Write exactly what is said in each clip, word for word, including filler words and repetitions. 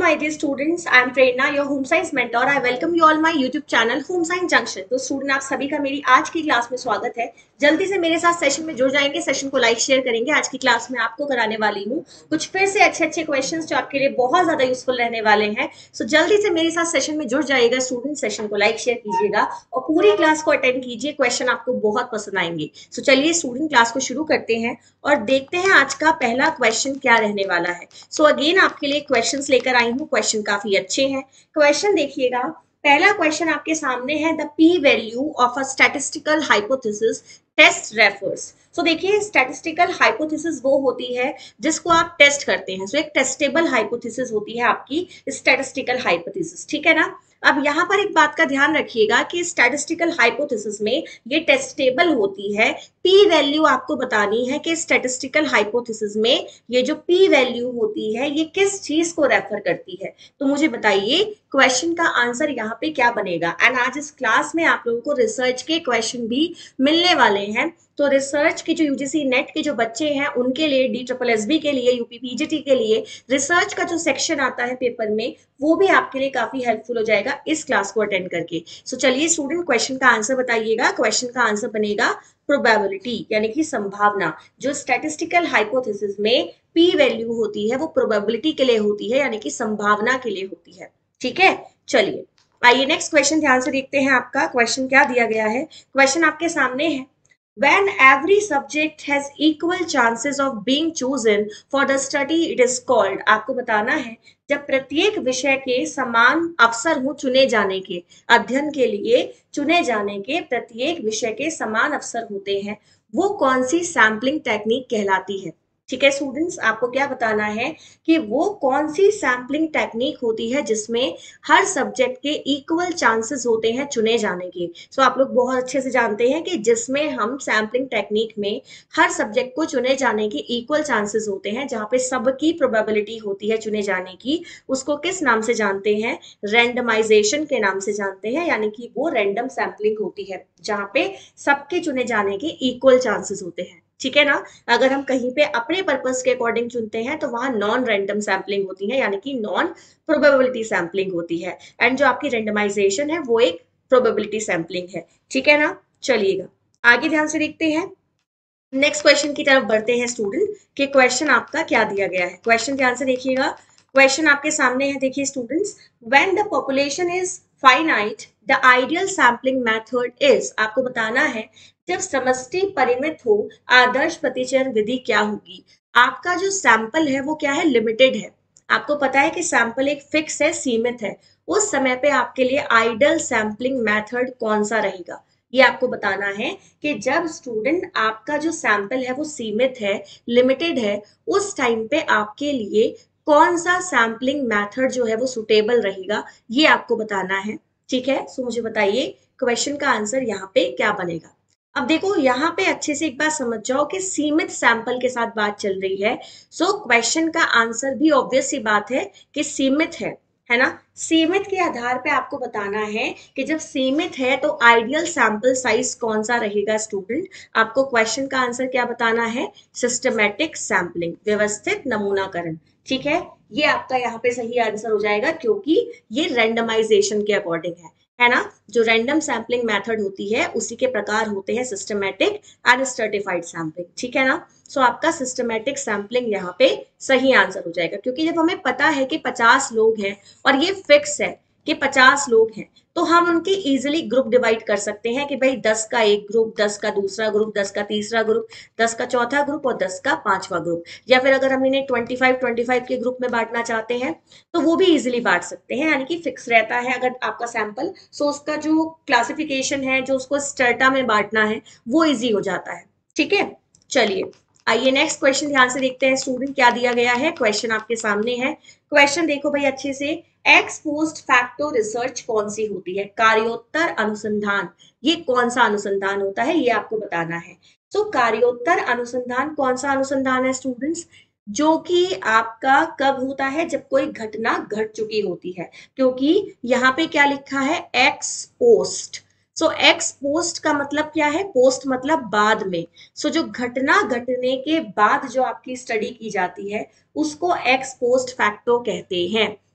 my dear students, I am Prerna, your home science mentor. I welcome you all my YouTube channel Home Science Junction. तो student आप सभी का मेरी आज की क्लास में स्वागत है। जल्दी से मेरे साथ सेशन में जुड़ जाएंगे, सेशन को लाइक शेयर करेंगे। आज की क्लास में आपको कराने वाली हूँ कुछ फिर से अच्छे अच्छे क्वेश्चंस जो आपके लिए बहुत ज्यादा यूजफुल रहने वाले हैं। सो so, जल्दी से मेरे साथ सेशन में जुड़ जाइएगा स्टूडेंट, सेशन को लाइक शेयर कीजिएगा और पूरी क्लास को अटेंड कीजिए। क्वेश्चन आपको बहुत पसंद आएंगे। सो so, चलिए स्टूडेंट क्लास को शुरू करते हैं और देखते हैं आज का पहला क्वेश्चन क्या रहने वाला है। सो so, अगेन आपके लिए क्वेश्चंस लेकर आई हूँ। क्वेश्चन काफी अच्छे हैं। क्वेश्चन देखिएगा, पहला क्वेश्चन आपके सामने है the P value of a statistical hypothesis test refers. So देखिए, स्टैटिस्टिकल हाइपोथेसिस वो होती है जिसको आप टेस्ट करते हैं। सो so, एक टेस्टेबल हाइपोथेसिस होती है आपकी स्टैटिस्टिकल हाइपोथेसिस, ठीक है ना। अब यहाँ पर एक बात का ध्यान रखिएगा कि स्टैटिस्टिकल हाइपोथेसिस में ये टेस्टेबल होती है। पी वैल्यू आपको बतानी है कि स्टैटिस्टिकल हाइपोथेसिस में ये जो पी वैल्यू होती है ये किस चीज को रेफर करती है। तो मुझे बताइए क्वेश्चन का आंसर यहाँ पे क्या बनेगा। एंड आज इस क्लास में आप लोगों को रिसर्च के क्वेश्चन भी मिलने वाले हैं। तो रिसर्च के जो यूजीसी नेट के जो बच्चे हैं उनके लिए, डी ट्रिपल एस बी के लिए, यूपी पीजीटी के लिए रिसर्च का जो सेक्शन आता है पेपर में वो भी आपके लिए काफी हेल्पफुल हो जाएगा इस क्लास को अटेंड करके। सो so, चलिए स्टूडेंट क्वेश्चन का आंसर बताइएगा। क्वेश्चन का आंसर बनेगा प्रोबेबिलिटी, यानी कि संभावना। जो स्टैटिस्टिकल हाइपोथेसिस में पी वैल्यू होती है वो प्रोबेबिलिटी के लिए होती है, यानी कि संभावना के लिए होती है। ठीक है, चलिए आइए नेक्स्ट क्वेश्चन ध्यान से देखते हैं। आपका क्वेश्चन क्या दिया गया है। क्वेश्चन आपके सामने है, when every subject has equal chances of being chosen for the study it is called। आपको बताना है जब प्रत्येक विषय के समान अवसर हो चुने जाने के, अध्ययन के लिए चुने जाने के प्रत्येक विषय के समान अवसर होते हैं, वो कौन सी सैम्पलिंग टेक्निक कहलाती है। ठीक है स्टूडेंट्स, आपको क्या बताना है कि वो कौन सी सैम्पलिंग टेक्निक होती है जिसमें हर सब्जेक्ट के इक्वल चांसेस होते हैं चुने जाने के। सो so, आप लोग बहुत अच्छे से जानते हैं कि जिसमें हम सैम्पलिंग टेक्निक में हर सब्जेक्ट को चुने जाने के इक्वल चांसेस होते हैं, जहां पे सबकी प्रोबेबिलिटी होती है चुने जाने की, उसको किस नाम से जानते हैं, रैंडमाइजेशन के नाम से जानते हैं। यानी कि वो रैंडम सैम्पलिंग होती है जहां पे सबके चुने जाने के इक्वल चांसेस होते हैं। ठीक है ना। अगर हम कहीं पे अपने पर्पस के अकॉर्डिंग चुनते हैं तो वहां नॉन रैंडम सैम्पलिंग होती है, यानी कि नॉन प्रोबेबिलिटी सैम्पलिंग होती है। एंड जो आपकी रैंडमाइजेशन है वो एक प्रोबेबिलिटी सैम्पलिंग है। ठीक है ना, चलिएगा आगे ध्यान से देखते हैं। नेक्स्ट क्वेश्चन की तरफ बढ़ते हैं स्टूडेंट कि क्वेश्चन आपका क्या दिया गया है। क्वेश्चन ध्यान से देखिएगा। क्वेश्चन आपके सामने है, देखिए students, when the population is finite the ideal sampling method is. आपको बताना है जब समष्टि परिमित हो आदर्श प्रतिचयन विधि क्या होगी। आपका जो सैंपल है वो क्या है, लिमिटेड है। आपको पता है कि सैंपल एक फिक्स है, सीमित है। उस समय पे आपके लिए आइडियल सैम्पलिंग मेथड कौन सा रहेगा, ये आपको बताना है कि जब स्टूडेंट आपका जो सैंपल है वो सीमित है, लिमिटेड है, उस टाइम पे आपके लिए कौन सा सैम्पलिंग मेथड जो है वो सुटेबल रहेगा, ये आपको बताना है। ठीक है, सो मुझे बताइए क्वेश्चन का आंसर यहाँ पे क्या बनेगा। अब देखो यहाँ पे अच्छे से एक बात समझ जाओ कि सीमित सैंपल के साथ बात चल रही है। सो क्वेश्चन का आंसर भी ऑब्वियस सी बात है कि सीमित है, है ना। सीमित के आधार पे आपको बताना है कि जब सीमित है तो आइडियल सैंपल साइज कौन सा रहेगा। स्टूडेंट आपको क्वेश्चन का आंसर क्या बताना है, सिस्टमैटिक सैंपलिंग, व्यवस्थित नमूनाकरण। ठीक है, ये आपका यहाँ पे सही आंसर हो जाएगा क्योंकि ये रैंडमाइजेशन के अकॉर्डिंग है, है ना। जो रैंडम सैम्पलिंग मेथड होती है उसी के प्रकार होते हैं सिस्टमैटिक एंड स्ट्रेटिफाइड सैम्पलिंग। ठीक है ना। सो so, आपका सिस्टमैटिक सैम्पलिंग यहाँ पे सही आंसर हो जाएगा क्योंकि जब हमें पता है कि पचास लोग हैं और ये फिक्स है कि पचास लोग हैं तो हम उनकी इजीली ग्रुप डिवाइड कर सकते हैं कि भाई दस का एक ग्रुप, दस का दूसरा ग्रुप, दस का तीसरा ग्रुप, दस का चौथा ग्रुप और दस का पांचवा ग्रुप। या फिर अगर हम इन्हें पच्चीस पच्चीस के ग्रुप में बांटना चाहते हैं तो वो भी इजीली बांट सकते हैं, यानी कि फिक्स रहता है अगर आपका सैंपल। सो उसका जो क्लासिफिकेशन है, जो उसको स्ट्रेटा में बांटना है, वो इजी हो जाता है। ठीक है, चलिए आइए नेक्स्ट क्वेश्चन ध्यान से देखते हैं स्टूडेंट क्या दिया गया है। क्वेश्चन आपके सामने है। क्वेश्चन देखो भाई अच्छे से, एक्स पोस्ट फैक्टो रिसर्च कौन सी होती है, कार्योत्तर अनुसंधान। ये कौन सा अनुसंधान होता है, ये आपको बताना है। सो so, कार्योत्तर अनुसंधान कौन सा अनुसंधान है स्टूडेंट्स, जो कि आपका कब होता है, जब कोई घटना घट चुकी होती है। क्योंकि यहाँ पे क्या लिखा है, ex post. So ex post का मतलब क्या है, पोस्ट मतलब बाद में। सो so, जो घटना घटने के बाद जो आपकी स्टडी की जाती है उसको एक्स पोस्ट फैक्टो कहते हैं।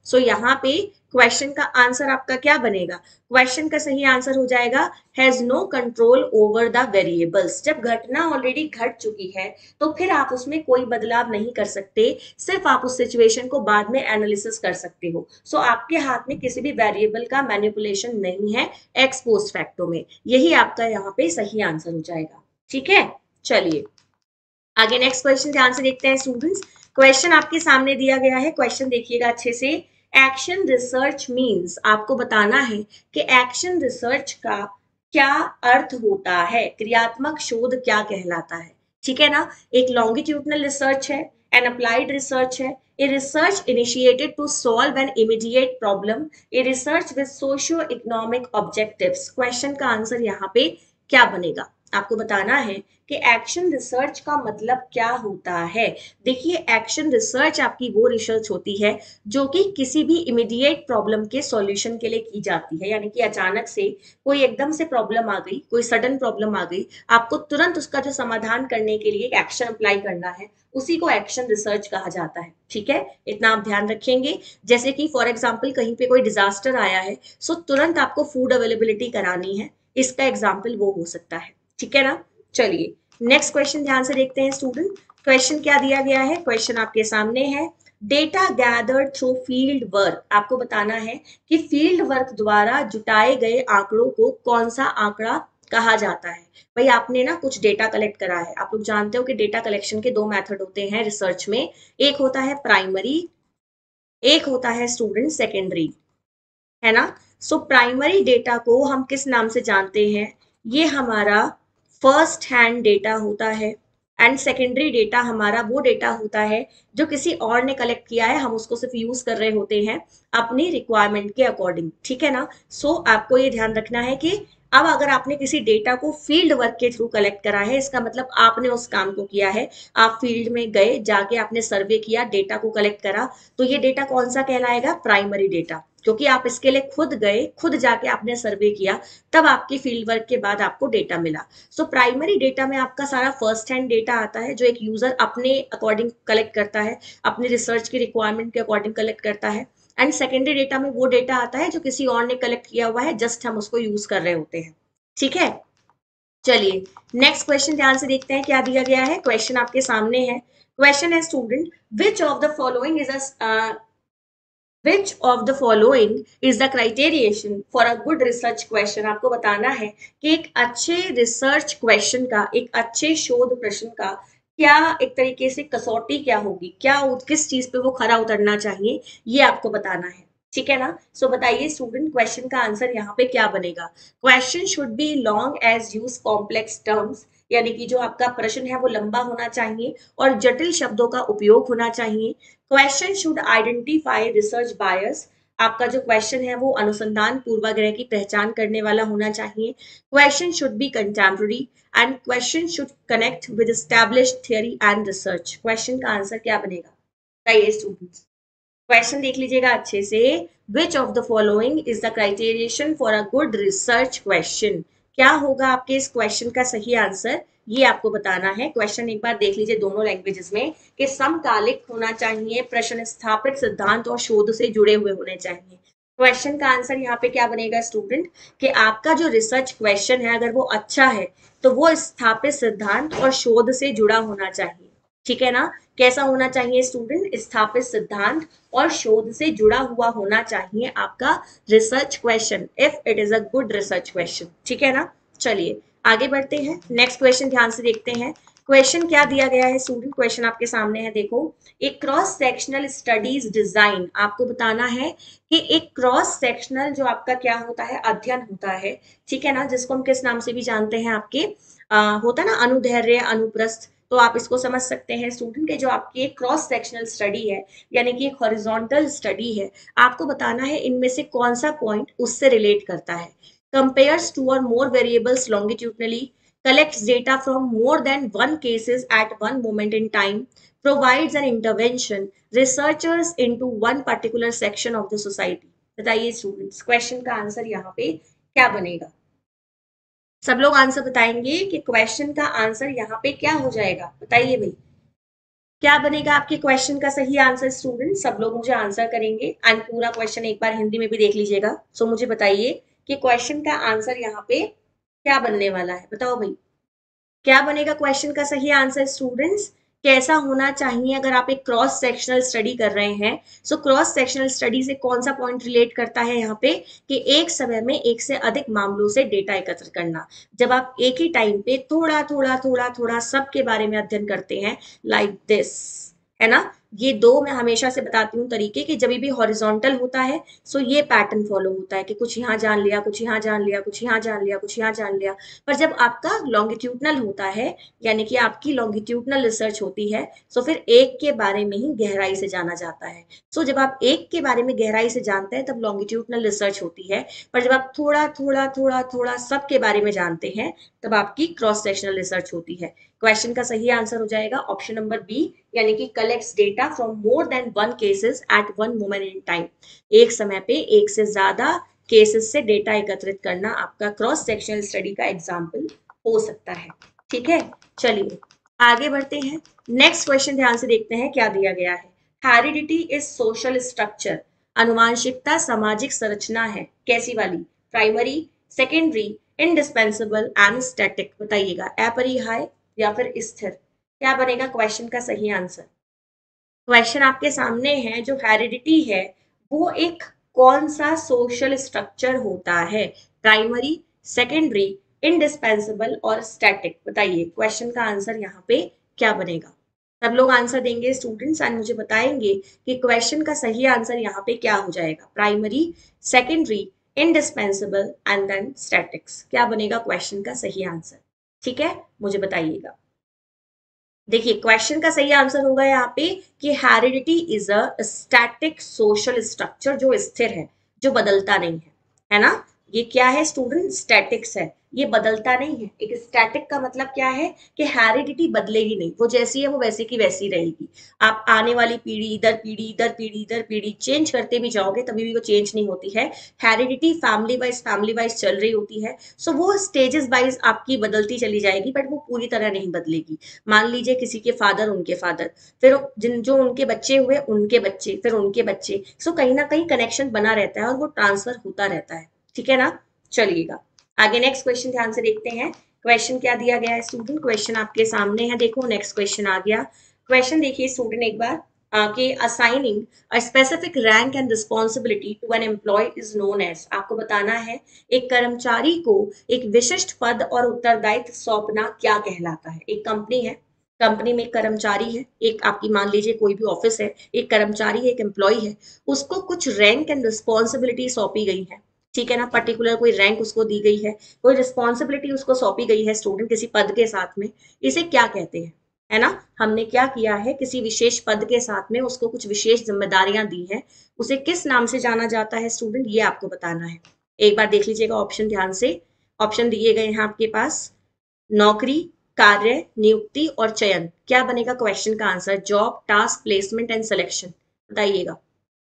सो so, यहाँ पे क्वेश्चन का आंसर आपका क्या बनेगा? क्वेश्चन का सही आंसर हो जाएगा has no control over the variables. जब घटना ऑलरेडी घट चुकी है तो फिर आप उसमें कोई बदलाव नहीं कर सकते, सिर्फ आप उस सिचुएशन को बाद में एनालिसिस कर सकते हो। सो so, आपके हाथ में किसी भी वेरिएबल का मैनिपुलेशन नहीं है एक्स पोस्ट फैक्टो में। यही आपका यहाँ पे सही आंसर हो जाएगा। ठीक है, चलिए आगे नेक्स्ट क्वेश्चन ध्यान से देखते हैं स्टूडेंट्स। क्वेश्चन आपके सामने दिया गया है, क्वेश्चन देखिएगा अच्छे से। एक्शन रिसर्च मींस, आपको बताना है कि एक्शन रिसर्च का क्या अर्थ होता है, क्रियात्मक शोध क्या कहलाता है। ठीक है ना, एक लॉन्गिट्यूडनल रिसर्च है, एन अप्लाइड रिसर्च है, a research initiated to solve an immediate problem, a research with socio economic objectives. Question का आंसर यहाँ पे क्या बनेगा? आपको बताना है कि एक्शन रिसर्च का मतलब क्या होता है। देखिए, एक्शन रिसर्च आपकी वो रिसर्च होती है जो कि किसी भी इमीडिएट प्रॉब्लम के सॉल्यूशन के लिए की जाती है, यानी कि अचानक से कोई एकदम से प्रॉब्लम आ गई, कोई सडन प्रॉब्लम आ गई, आपको तुरंत उसका जो समाधान करने के लिए एक एक्शन अप्लाई करना है, उसी को एक्शन रिसर्च कहा जाता है। ठीक है, इतना आप ध्यान रखेंगे। जैसे कि फॉर एग्जाम्पल कहीं पे कोई डिजास्टर आया है, सो तुरंत आपको फूड अवेलेबिलिटी करानी है, इसका एग्जाम्पल वो हो सकता है। ठीक है ना, चलिए नेक्स्ट क्वेश्चन ध्यान से देखते हैं स्टूडेंट। क्वेश्चन क्या दिया गया है? क्वेश्चन आपके सामने है। Data gathered through field work, आपको बताना है कि फील्ड वर्क द्वारा जुटाए गए आंकड़ों को कौन सा आंकड़ा कहा जाता है। भाई आपने ना कुछ डेटा कलेक्ट करा है, आप लोग जानते हो कि डेटा कलेक्शन के दो मेथड होते हैं रिसर्च में, एक होता है प्राइमरी, एक होता है स्टूडेंट सेकेंडरी, है ना। सो प्राइमरी डेटा को हम किस नाम से जानते हैं? ये हमारा फर्स्ट हैंड डेटा होता है, एंड सेकेंडरी डेटा हमारा वो डेटा होता है जो किसी और ने कलेक्ट किया है, हम उसको सिर्फ यूज कर रहे होते हैं अपनी रिक्वायरमेंट के अकॉर्डिंग। ठीक है ना, सो so, आपको ये ध्यान रखना है कि अब अगर आपने किसी डेटा को फील्ड वर्क के थ्रू कलेक्ट करा है, इसका मतलब आपने उस काम को किया है, आप फील्ड में गए, जाके आपने सर्वे किया, डेटा को कलेक्ट करा, तो ये डेटा कौन सा कहलाएगा? प्राइमरी डेटा, क्योंकि आप इसके लिए खुद गए, खुद जाके आपने सर्वे किया, तब आपकी फील्ड वर्क के बाद आपको डेटा मिला। सो प्राइमरी डेटा में आपका सारा फर्स्ट हैंड डेटा आता है जो एक यूजर अपने अकॉर्डिंग कलेक्ट करता है, अपनी रिसर्च की रिक्वायरमेंट के अकॉर्डिंग कलेक्ट करता है। एंड सेकेंडरी डेटा में वो डेटा आता है जो किसी और ने कलेक्ट किया हुआ है, जस्ट हम उसको यूज कर रहे होते हैं। ठीक है, चलिए नेक्स्ट क्वेश्चन ध्यान से देखते हैं क्या दिया गया है। क्वेश्चन आपके सामने है। क्वेश्चन है student, which of the following is a Which of the following is the criterion for a good research question? आपको बताना है कि एक अच्छे रिसर्च क्वेश्चन का, एक अच्छे शोध प्रश्न का क्या एक तरीके से कसौटी क्या होगी, क्या किस चीज पे वो खरा उतरना चाहिए, ये आपको बताना है। ठीक है ना, सो so, बताइए स्टूडेंट, क्वेश्चन का आंसर यहाँ पे क्या बनेगा? Question should be long as use complex terms, यानी कि जो आपका प्रश्न है वो लंबा होना चाहिए और जटिल शब्दों का उपयोग होना चाहिए। Question should identify research bias, आपका जो क्वेश्चन है वो अनुसंधान पूर्वाग्रह की पहचान करने वाला होना चाहिए। Question should be contemporary and question should connect with established theory and research. Question का आंसर क्या बनेगा? बताइए स्टूडेंट्स, क्वेश्चन देख लीजिएगा अच्छे से। Which of the following is the criterion for a good research question? क्या होगा आपके इस क्वेश्चन का सही आंसर, ये आपको बताना है। क्वेश्चन एक बार देख लीजिए दोनों लैंग्वेजेस में, कि समकालिक होना चाहिए, प्रश्न स्थापित सिद्धांत और शोध से जुड़े हुए होने चाहिए। क्वेश्चन का आंसर यहाँ पे क्या बनेगा स्टूडेंट, कि आपका जो रिसर्च क्वेश्चन है अगर वो अच्छा है तो वो स्थापित सिद्धांत और शोध से जुड़ा होना चाहिए। ठीक है ना, कैसा होना चाहिए स्टूडेंट? स्थापित सिद्धांत और शोध से जुड़ा हुआ होना चाहिए आपका research question, if it is a good research question. ठीक है ना, चलिए आगे बढ़ते हैं। नेक्स्ट क्वेश्चन ध्यान से देखते हैं। क्वेश्चन क्या दिया गया है स्टूडेंट? क्वेश्चन आपके सामने है, देखो। एक क्रॉस सेक्शनल स्टडीज डिजाइन, आपको बताना है कि एक क्रॉस सेक्शनल जो आपका क्या होता है, अध्ययन होता है, ठीक है ना, जिसको हम किस नाम से भी जानते हैं, आपके आ, होता है ना अनुदैर्ध्य, अनुप्रस्थ, तो आप इसको समझ सकते हैं स्टूडेंट के जो आपकी एक क्रॉस सेक्शनल स्टडी है, यानी कि एक हॉरिजॉन्टल स्टडी है, आपको बताना है इनमें से कौन सा पॉइंट उससे रिलेट करता है। compares two or more variables longitudinally, collects data from more than one cases at one moment in time, provides an intervention, researchers into one particular section of the society। बताइए students, question का answer यहाँ पे क्या बनेगा? सब लोग answer बताएंगे कि क्वेश्चन का आंसर यहाँ पे क्या हो जाएगा, बताइए भाई। क्या बनेगा आपके क्वेश्चन का सही आंसर स्टूडेंट? सब लोग मुझे आंसर करेंगे एंड पूरा क्वेश्चन एक बार हिंदी में भी देख लीजिएगा। सो मुझे बताइए कि क्वेश्चन का आंसर यहाँ पे क्या बनने वाला है, बताओ भाई। क्या बनेगा क्वेश्चन का सही आंसर स्टूडेंट्स? कैसा होना चाहिए अगर आप एक क्रॉस सेक्शनल स्टडी कर रहे हैं? सो क्रॉस सेक्शनल स्टडी से कौन सा पॉइंट रिलेट करता है यहाँ पे कि एक समय में एक से अधिक मामलों से डेटा एकत्र करना। जब आप एक ही टाइम पे थोड़ा थोड़ा थोड़ा थोड़ा सबके बारे में अध्ययन करते हैं, लाइक दिस, है ना। ये दो मैं हमेशा से बताती हूँ तरीके कि जब भी हॉरिजॉन्टल होता है सो ये पैटर्न फॉलो होता है कि कुछ यहाँ जान लिया, कुछ यहाँ जान लिया, कुछ यहाँ जान लिया, कुछ यहाँ जान लिया। पर जब आपका लॉन्गिट्यूडनल होता है, यानी कि आपकी लॉन्गिट्यूडनल रिसर्च होती है, सो फिर एक के बारे में ही गहराई से जाना जाता है। सो जब आप एक के बारे में गहराई से जानते हैं तब लॉन्गिट्यूडनल रिसर्च होती है। पर जब आप थोड़ा थोड़ा थोड़ा थोड़ा सब के बारे में जानते हैं तब आपकी क्रॉस सेक्शनल रिसर्च होती है। क्वेश्चन का सही आंसर हो जाएगा ऑप्शन नंबर बी, यानी कि collects data from more than one cases at one moment in time. एक समय पे एक से ज्यादा केसेस से डेटा एकत्रित करना आपका क्रॉस सेक्शनल स्टडी का एग्जाम्पल हो सकता है। ठीक है, चलिए आगे बढ़ते हैं। नेक्स्ट क्वेश्चन ध्यान से देखते हैं क्या दिया गया है। Heredity is social structure. अनुवांशिकता सामाजिक संरचना है, कैसी वाली? Primary, secondary, indispensable and static. बताइएगा, अपरिहार्य या फिर स्थिर। क्या बनेगा क्वेश्चन का सही आंसर? क्वेश्चन आपके सामने है, जो हेरिडिटी है वो एक कौन सा सोशल स्ट्रक्चर होता है? प्राइमरी, सेकेंडरी, इंडिस्पेंसिबल और स्टैटिक। बताइए क्वेश्चन का आंसर यहाँ पे क्या बनेगा? सब लोग आंसर देंगे स्टूडेंट्स एंड मुझे बताएंगे कि क्वेश्चन का सही आंसर यहाँ पे क्या हो जाएगा। Primary, secondary, indispensable and then statics. क्या बनेगा क्वेश्चन का सही आंसर? ठीक है, मुझे बताइएगा। देखिए क्वेश्चन का सही आंसर होगा यहाँ पे कि heredity is a static social structure, जो स्थिर है, जो बदलता नहीं है, है ना। ये क्या है स्टूडेंट? स्टैटिक्स है, ये बदलता नहीं है। एक स्टैटिक का मतलब क्या है कि हेरिडिटी बदलेगी नहीं, वो जैसी है वो वैसी की वैसी रहेगी। आप आने वाली पीढ़ी, इधर पीढ़ी, इधर पीढ़ी, इधर पीढ़ी चेंज करते भी जाओगे तभी भी वो चेंज नहीं होती है। Heredity family wise family wise चल रही होती है। सो वो स्टेजेस वाइज आपकी बदलती चली जाएगी, बट वो पूरी तरह नहीं बदलेगी। मान लीजिए किसी के फादर, उनके फादर, फिर जिन जो उनके बच्चे हुए उनके बच्चे, फिर उनके बच्चे। सो कहीं ना कहीं कनेक्शन बना रहता है और वो ट्रांसफर होता रहता है। ठीक है ना, चलिएगा आगे नेक्स्ट क्वेश्चन ध्यान से देखते हैं। क्वेश्चन क्या दिया गया है स्टूडेंट? क्वेश्चन आपके सामने है, देखो नेक्स्ट क्वेश्चन आ गया। क्वेश्चन देखिए स्टूडेंट एक बार, कि assigning a specific rank and responsibility to an employ is known as. आपको बताना है एक कर्मचारी को एक विशिष्ट पद और उत्तरदायित्व सौंपना क्या कहलाता है। एक कंपनी है, कंपनी में एक कर्मचारी है, एक आपकी मान लीजिए कोई भी ऑफिस है, एक कर्मचारी है, एक एम्प्लॉय है, उसको कुछ रैंक एंड रिस्पॉन्सिबिलिटी सौंपी गई है। ठीक है ना, पर्टिकुलर कोई रैंक उसको दी गई है, कोई रिस्पॉन्सिबिलिटी उसको सौंपी गई है स्टूडेंट किसी पद के साथ में। इसे क्या कहते हैं? है ना, हमने क्या किया है, किसी विशेष पद के साथ में उसको कुछ विशेष जिम्मेदारियां दी हैं, उसे किस नाम से जाना जाता है स्टूडेंट? ये आपको बताना है। एक बार देख लीजिएगा ऑप्शन ध्यान से। ऑप्शन दिए गए हैं आपके पास, नौकरी, कार्य, नियुक्ति और चयन। क्या बनेगा क्वेश्चन का answer? Job, task, placement and selection. बताइएगा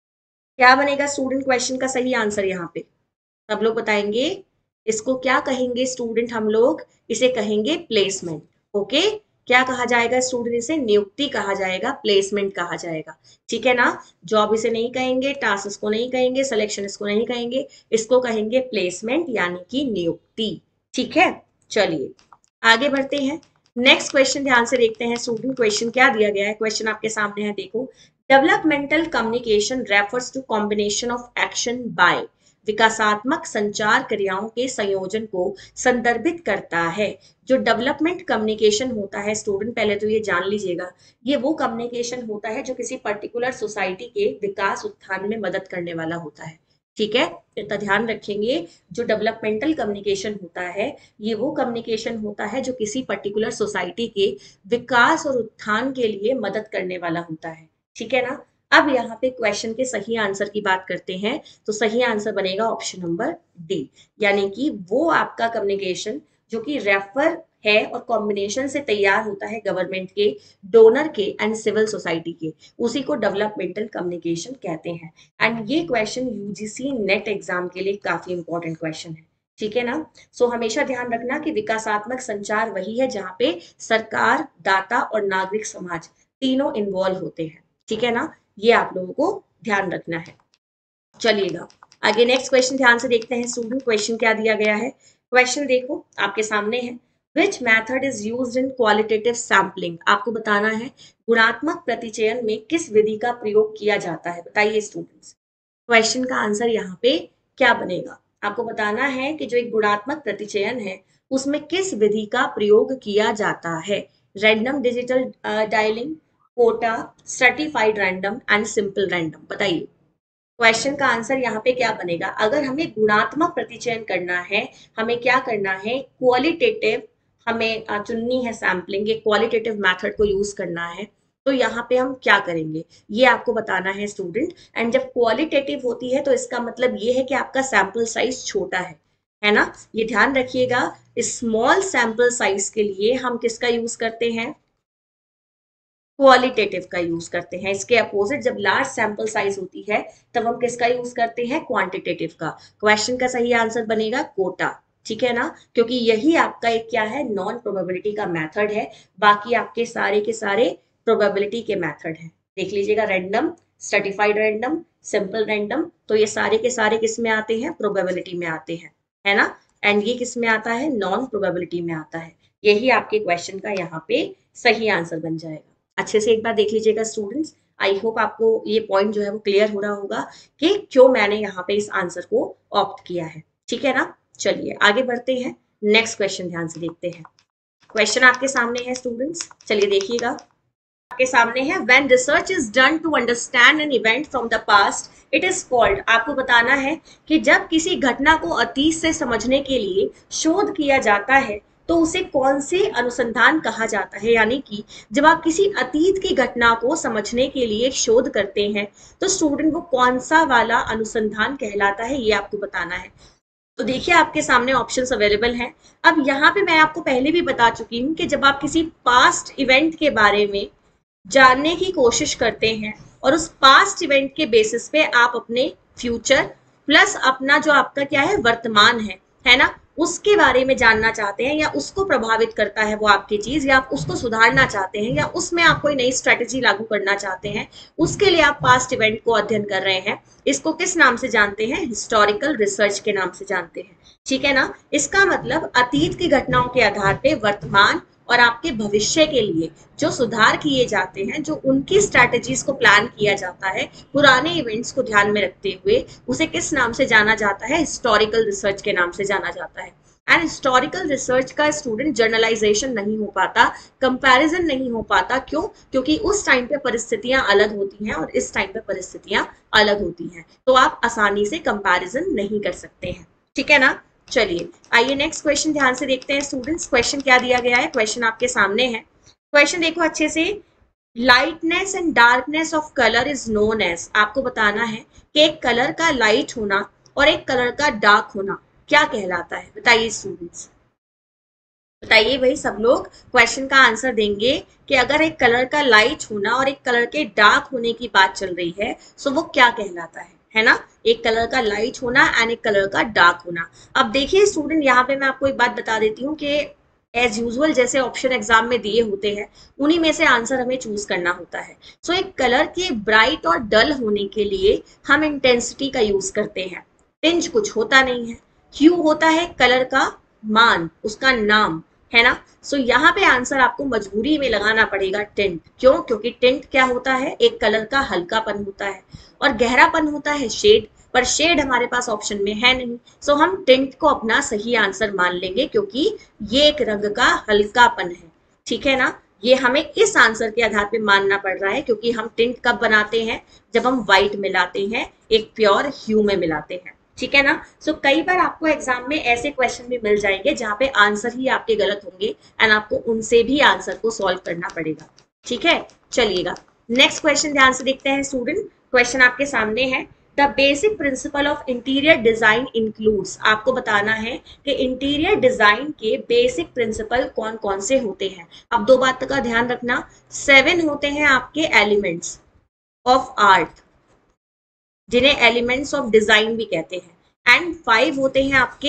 क्या बनेगा स्टूडेंट क्वेश्चन का सही आंसर यहाँ पे? सब लोग बताएंगे। इसको क्या कहेंगे स्टूडेंट? हम लोग इसे कहेंगे प्लेसमेंट। ओके, क्या कहा जाएगा स्टूडेंट? इसे नियुक्ति कहा जाएगा, प्लेसमेंट कहा जाएगा। ठीक है ना, जॉब इसे नहीं कहेंगे, टास्क इसको नहीं कहेंगे, सिलेक्शन इसको नहीं कहेंगे, इसको कहेंगे प्लेसमेंट यानी कि नियुक्ति। ठीक है, चलिए आगे बढ़ते हैं। नेक्स्ट क्वेश्चन ध्यान से देखते हैं स्टूडेंट। क्वेश्चन क्या दिया गया है? क्वेश्चन आपके सामने है, देखो। Developmental communication refers to combination of action by. विकासात्मक संचार क्रियाओं के संयोजन को संदर्भित करता है। जो डेवलपमेंट कम्युनिकेशन होता है स्टूडेंट, पहले तो ये जान लीजिएगा, ये वो कम्युनिकेशन होता है जो किसी पर्टिकुलर सोसाइटी के विकास उत्थान में मदद करने वाला होता है। ठीक है, इतना ध्यान रखेंगे। जो डेवलपमेंटल कम्युनिकेशन होता है ये वो कम्युनिकेशन होता है जो किसी पर्टिकुलर सोसाइटी के विकास और उत्थान के लिए मदद करने वाला होता है। ठीक है ना, अब यहाँ पे क्वेश्चन के सही आंसर की बात करते हैं, तो सही आंसर बनेगा ऑप्शन नंबर डी, यानी कि वो आपका कम्युनिकेशन जो कि रेफर है और कॉम्बिनेशन से तैयार होता है गवर्नमेंट के, डोनर के एंड सिविल सोसाइटी के, उसी को डेवलपमेंटल कम्युनिकेशन कहते हैं। एंड ये क्वेश्चन यूजीसी नेट एग्जाम के लिए काफी इंपॉर्टेंट क्वेश्चन है। ठीक है ना, सो हमेशा ध्यान रखना कि विकासात्मक संचार वही है जहां पे सरकार, दाता और नागरिक समाज तीनों इन्वॉल्व होते हैं, ठीक है ना, ये आप लोगों को ध्यान रखना है। चलिएगा आगे नेक्स्ट क्वेश्चन ध्यान से देखते हैं स्टूडेंट, क्वेश्चन क्या दिया गया है। क्वेश्चन देखो आपके सामने है, which method is used in qualitative sampling, आपको बताना है गुणात्मक प्रतिचयन में किस विधि का प्रयोग किया जाता है, बताइए स्टूडेंट्स। क्वेश्चन का आंसर यहाँ पे क्या बनेगा, आपको बताना है कि जो एक गुणात्मक प्रतिचयन है उसमें किस विधि का प्रयोग किया जाता है। Random digital dialing, quota, certified random and simple random, बताइए क्वेश्चन का आंसर यहाँ पे क्या बनेगा। अगर हमें गुणात्मक प्रतिचयन करना है, हमें क्या करना है, क्वालिटेटिव हमें चुननी है सैम्पलिंग, ये क्वालिटेटिव मेथड को यूज करना है, तो यहाँ पे हम क्या करेंगे ये आपको बताना है स्टूडेंट। एंड जब क्वालिटेटिव होती है तो इसका मतलब ये है कि आपका सैंपल साइज छोटा है, है ना, ये ध्यान रखिएगा। स्मॉल सैंपल साइज के लिए हम किसका यूज करते हैं, क्वालिटेटिव का यूज करते हैं। इसके अपोजिट जब लार्ज सैंपल साइज होती है तब हम किसका यूज करते हैं, क्वांटिटेटिव का। क्वेश्चन का सही आंसर बनेगा कोटा, ठीक है ना, क्योंकि यही आपका एक क्या है, नॉन प्रोबेबिलिटी का मेथड है, बाकी आपके सारे के सारे प्रोबेबिलिटी के मेथड हैं। देख लीजिएगा random, certified random, simple random, तो ये सारे के सारे किस में आते हैं, प्रोबेबिलिटी में आते हैं, है ना, एंड ये किस में आता है, नॉन प्रोबेबिलिटी में आता है। यही आपके क्वेश्चन का यहाँ पे सही आंसर बन जाएगा। अच्छे से एक बार देख लीजिएगा स्टूडेंट्स, आई होप आपको ये पॉइंट जो है वो क्लियर हो रहा होगा कि क्यों मैंने यहाँ पे इस आंसर को ऑप्ट किया है, ठीक है ना। चलिए आगे बढ़ते हैं, नेक्स्ट क्वेश्चन ध्यान से देखते हैं। क्वेश्चन आपके सामने है स्टूडेंट्स, चलिए देखिएगा आपके सामने है, when research is done to understand an event from the past it is called, आपको बताना है कि जब किसी घटना को अतीत से समझने के लिए शोध किया जाता है तो उसे कौन से अनुसंधान कहा जाता है। यानी कि जब आप किसी अतीत की घटना को समझने के लिए शोध करते हैं तो स्टूडेंट वो कौन सा वाला अनुसंधान कहलाता है, ये आपको बताना है। तो देखिए आपके सामने ऑप्शंस अवेलेबल हैं। अब यहाँ पे मैं आपको पहले भी बता चुकी हूँ कि जब आप किसी पास्ट इवेंट के बारे में जानने की कोशिश करते हैं और उस पास्ट इवेंट के बेसिस पे आप अपने फ्यूचर प्लस अपना जो आपका क्या है, वर्तमान है है ना, उसके बारे में जानना चाहते हैं, या उसको प्रभावित करता है वो आपकी चीज, या आप उसको सुधारना चाहते हैं, या उसमें आप कोई नई स्ट्रेटेजी लागू करना चाहते हैं, उसके लिए आप पास्ट इवेंट को अध्ययन कर रहे हैं, इसको किस नाम से जानते हैं, हिस्टोरिकल रिसर्च के नाम से जानते हैं, ठीक है ना। इसका मतलब अतीत की घटनाओं के आधार पे वर्तमान और आपके भविष्य के लिए जो सुधार किए जाते हैं, जो उनकी स्ट्रैटेजीज को प्लान किया जाता है पुराने इवेंट्स को ध्यान में रखते हुए, उसे किस नाम से जाना जाता है, हिस्टोरिकल रिसर्च के नाम से जाना जाता है। एंड हिस्टोरिकल रिसर्च का स्टूडेंट जर्नलाइजेशन नहीं हो पाता, कंपैरिजन नहीं हो पाता, क्यों, क्योंकि उस टाइम पे परिस्थितियां अलग होती हैं और इस टाइम पे परिस्थितियां अलग होती हैं, तो आप आसानी से कंपैरिजन नहीं कर सकते हैं, ठीक है ना। चलिए आइए नेक्स्ट क्वेश्चन ध्यान से देखते हैं स्टूडेंट्स। क्वेश्चन क्या दिया गया है, क्वेश्चन आपके सामने है। क्वेश्चन देखो अच्छे से, lightness and darkness of colour is known as, आपको बताना है कि एक कलर का लाइट होना और एक कलर का डार्क होना क्या कहलाता है, बताइए स्टूडेंट्स, बताइए भाई सब लोग क्वेश्चन का आंसर देंगे कि अगर एक कलर का लाइट होना और एक कलर के डार्क होने की बात चल रही है सो वो क्या कहलाता है, है ना, एक कलर का लाइट होना एंड एक कलर का डार्क होना। अब देखिए स्टूडेंट यहाँ पे मैं आपको एक बात बता देती हूँ कि एज यूजुअल जैसे ऑप्शन एग्जाम में दिए होते हैं उन्हीं में से आंसर हमें चूज करना होता है। सो so, एक कलर के ब्राइट और डल होने के लिए हम इंटेंसिटी का यूज करते हैं, टिंज कुछ होता नहीं है, क्यू होता है कलर का मान, उसका नाम, है ना। सो so, यहाँ पे आंसर आपको मजबूरी में लगाना पड़ेगा टिंट, क्यों, क्योंकि टिंट क्या होता है, एक कलर का हल्कापन होता है और गहरापन होता है शेड, पर शेड हमारे पास ऑप्शन में है नहीं। सो so, हम टिंट को अपना सही आंसर मान लेंगे क्योंकि ये एक रंग का हल्कापन है, ठीक है ना। ये हमें इस आंसर के आधार पे मानना पड़ रहा है क्योंकि हम टिंट कब बनाते हैं, जब हम व्हाइट मिलाते हैं, एक प्योर ह्यू में मिलाते हैं, ठीक है ना। सो so, कई बार आपको एग्जाम में ऐसे क्वेश्चन भी मिल जाएंगे जहां पे आंसर ही आपके गलत होंगे एंड आपको उनसे भी आंसर को सॉल्व करना पड़ेगा, ठीक है। चलिएगा नेक्स्ट क्वेश्चन ध्यान से देखते हैं स्टूडेंट। क्वेश्चन आपके सामने है, the basic principle of interior design includes, आपको बताना है कि इंटीरियर डिजाइन के बेसिक प्रिंसिपल कौन कौन से होते हैं। अब दो बात का ध्यान रखना, सेवन होते हैं आपके एलिमेंट्स ऑफ आर्ट जिन्हें एलिमेंट्स ऑफ डिजाइन भी कहते हैं, एंड फाइव होते हैं आपके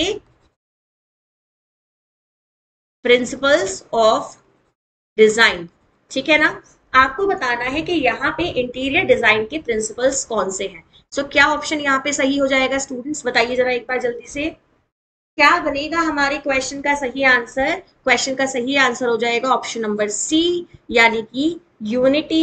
प्रिंसिपल्स ऑफ डिजाइन, ठीक है ना। आपको बताना है कि यहाँ पे इंटीरियर डिजाइन के प्रिंसिपल्स कौन से हैं। सो so, क्या ऑप्शन यहाँ पे सही हो जाएगा स्टूडेंट्स, बताइए जरा एक बार जल्दी से, क्या बनेगा हमारे क्वेश्चन का सही आंसर। क्वेश्चन का सही आंसर हो जाएगा ऑप्शन नंबर सी, यानी कि unity,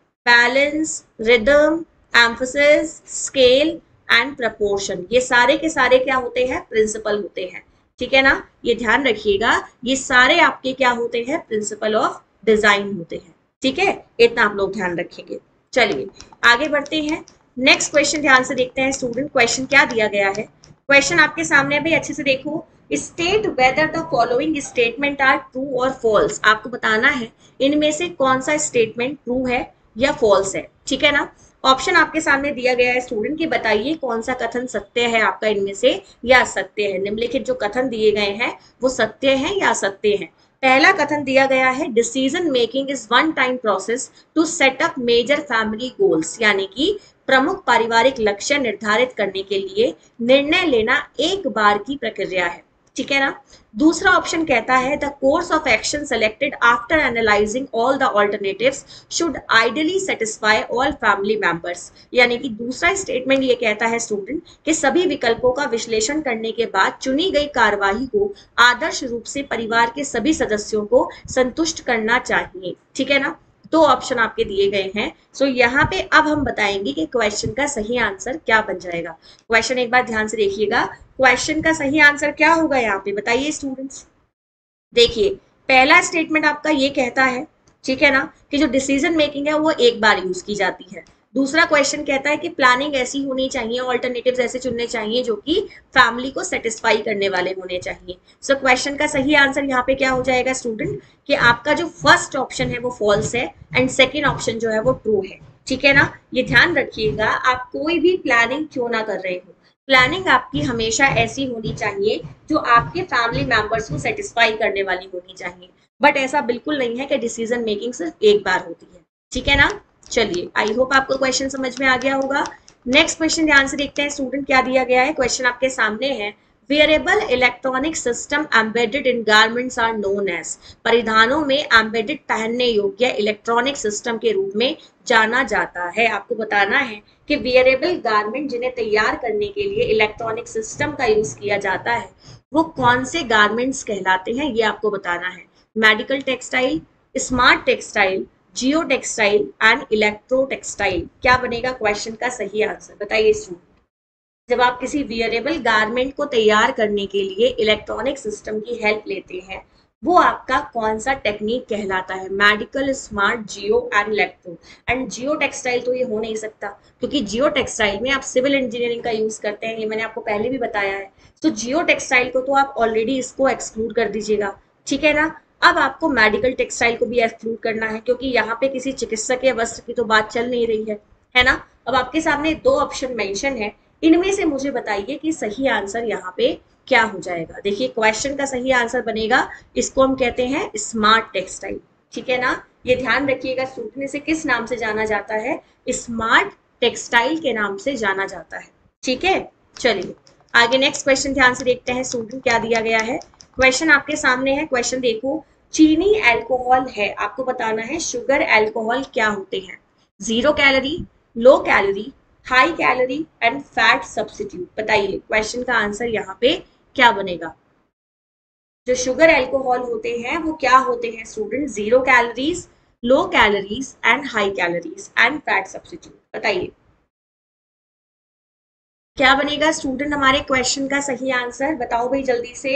balance, rhythm, emphasis, scale and proportion. ये सारे के सारे क्या होते हैं, प्रिंसिपल होते हैं। ठीक है ना, ये ध्यान रखिएगा, ये सारे आपके क्या होते हैं, प्रिंसिपल ऑफ डिजाइन होते हैं। ठीक है, इतना आप लोग ध्यान रखेंगे। चलिए आगे बढ़ते हैं, नेक्स्ट क्वेश्चन ध्यान से देखते हैं स्टूडेंट। क्वेश्चन क्या दिया गया है, क्वेश्चन आपके सामने भाई अच्छे से देखो। State whether the following statement are true और फॉल्स। आपको बताना है इनमें से कौन सा स्टेटमेंट ट्रू है या फॉल्स है। ठीक है ना, ऑप्शन आपके सामने दिया गया है स्टूडेंट की, बताइए कौन सा कथन सत्य है आपका इनमें से या असत्य है। निम्नलिखित जो कथन दिए गए हैं वो सत्य है या असत्य है। पहला कथन दिया गया है, decision making is one time process to set up major family goals, यानी कि प्रमुख पारिवारिक लक्ष्य निर्धारित करने के लिए निर्णय लेना एक बार की प्रक्रिया है। ठीक है ना। दूसरा ऑप्शन कहता है, the course of action selected after analysing all the alternatives should ideally satisfy all family members, यानी कि दूसरा स्टेटमेंट ये कहता है स्टूडेंट कि सभी विकल्पों का विश्लेषण करने के बाद चुनी गई कार्यवाही को आदर्श रूप से परिवार के सभी सदस्यों को संतुष्ट करना चाहिए। ठीक है ना, दो ऑप्शन आपके दिए गए हैं। सो यहाँ पे अब हम बताएंगे कि क्वेश्चन का सही आंसर क्या बन जाएगा। क्वेश्चन एक बार ध्यान से देखिएगा, क्वेश्चन का सही आंसर क्या होगा यहाँ पे, बताइए स्टूडेंट्स। देखिए पहला स्टेटमेंट आपका ये कहता है, ठीक है ना, कि जो डिसीजन मेकिंग है वो एक बार यूज की जाती है। दूसरा क्वेश्चन कहता है कि प्लानिंग ऐसी होनी चाहिए, ऑल्टरनेटिव्स ऐसे चुनने चाहिए जो कि फैमिली को सेटिस्फाई करने वाले होने चाहिए। सो so, क्वेश्चन का सही आंसर यहाँ पे क्या हो जाएगा स्टूडेंट, कि आपका जो फर्स्ट ऑप्शन है वो फॉल्स है एंड सेकेंड ऑप्शन जो है वो ट्रू है। ठीक है ना, ये ध्यान रखिएगा, आप कोई भी प्लानिंग क्यों ना कर रहे हो, प्लानिंग आपकी हमेशा ऐसी होनी चाहिए जो आपके फैमिली मेंबर्स को सेटिस्फाई करने वाली होनी चाहिए। बट ऐसा बिल्कुल नहीं है कि डिसीजन मेकिंग सिर्फ एक बार होती है। ठीक है ना, चलिए आई होप आपको क्वेश्चन समझ में आ गया होगा। नेक्स्ट क्वेश्चन ध्यान से देखते हैं स्टूडेंट, क्या दिया गया है। क्वेश्चन आपके सामने है, wearable electronic system embedded in garments are known as, परिधानों में एम्बेडेड पहनने योग्य इलेक्ट्रॉनिक सिस्टम के रूप में जाना जाता है। आपको बताना है कि वेयरेबल गारमेंट जिन्हें तैयार करने के लिए इलेक्ट्रॉनिक सिस्टम का यूज किया जाता है वो कौन से गारमेंट्स कहलाते हैं, ये आपको बताना है। Medical textile, smart textile, geo textile and electro textile. क्या बनेगा क्वेश्चन का सही आंसर, बताइए स्टूडेंट। जब आप किसी वियरेबल गारमेंट को तैयार करने के लिए इलेक्ट्रॉनिक सिस्टम की हेल्प लेते हैं वो आपका कौन सा टेक्निक कहलाता है। Medical, smart, geo and electro. And geo textile तो ये हो नहीं सकता, क्योंकि जियो टेक्सटाइल में आप सिविल इंजीनियरिंग का यूज करते हैं, ये मैंने आपको पहले भी बताया है। तो जियो टेक्सटाइल को तो आप ऑलरेडी इसको एक्सक्लूड कर दीजिएगा। ठीक है ना, अब आपको मेडिकल टेक्सटाइल को भी एक्सक्लूड करना है, क्योंकि यहाँ पे किसी चिकित्सक या वस्त्र की तो बात चल नहीं रही है, है ना। अब आपके सामने दो ऑप्शन मेंशन है, इनमें से मुझे बताइए कि सही आंसर यहाँ पे क्या हो जाएगा। देखिए क्वेश्चन का सही आंसर बनेगा, इसको हम कहते हैं स्मार्ट टेक्सटाइल। ठीक है ना, ये ध्यान रखिएगा स्टूडेंट, इसे किस नाम से जाना जाता है, स्मार्ट टेक्सटाइल के नाम से जाना जाता है। ठीक है, चलिए आगे नेक्स्ट क्वेश्चन ध्यान से देखते हैं स्टूडेंट, क्या दिया गया है। क्वेश्चन आपके सामने है, क्वेश्चन देखो, चीनी अल्कोहल है, आपको बताना है शुगर अल्कोहल क्या होते हैं। Zero calorie, low calorie, high calorie and fat substitute. बताइए क्वेश्चन का आंसर यहाँ पे क्या बनेगा। जो शुगर अल्कोहल होते हैं वो क्या होते हैं student, zero calories, low calories and high calories and fat substitute. बताइए क्या बनेगा स्टूडेंट हमारे क्वेश्चन का सही आंसर, बताओ भाई जल्दी से।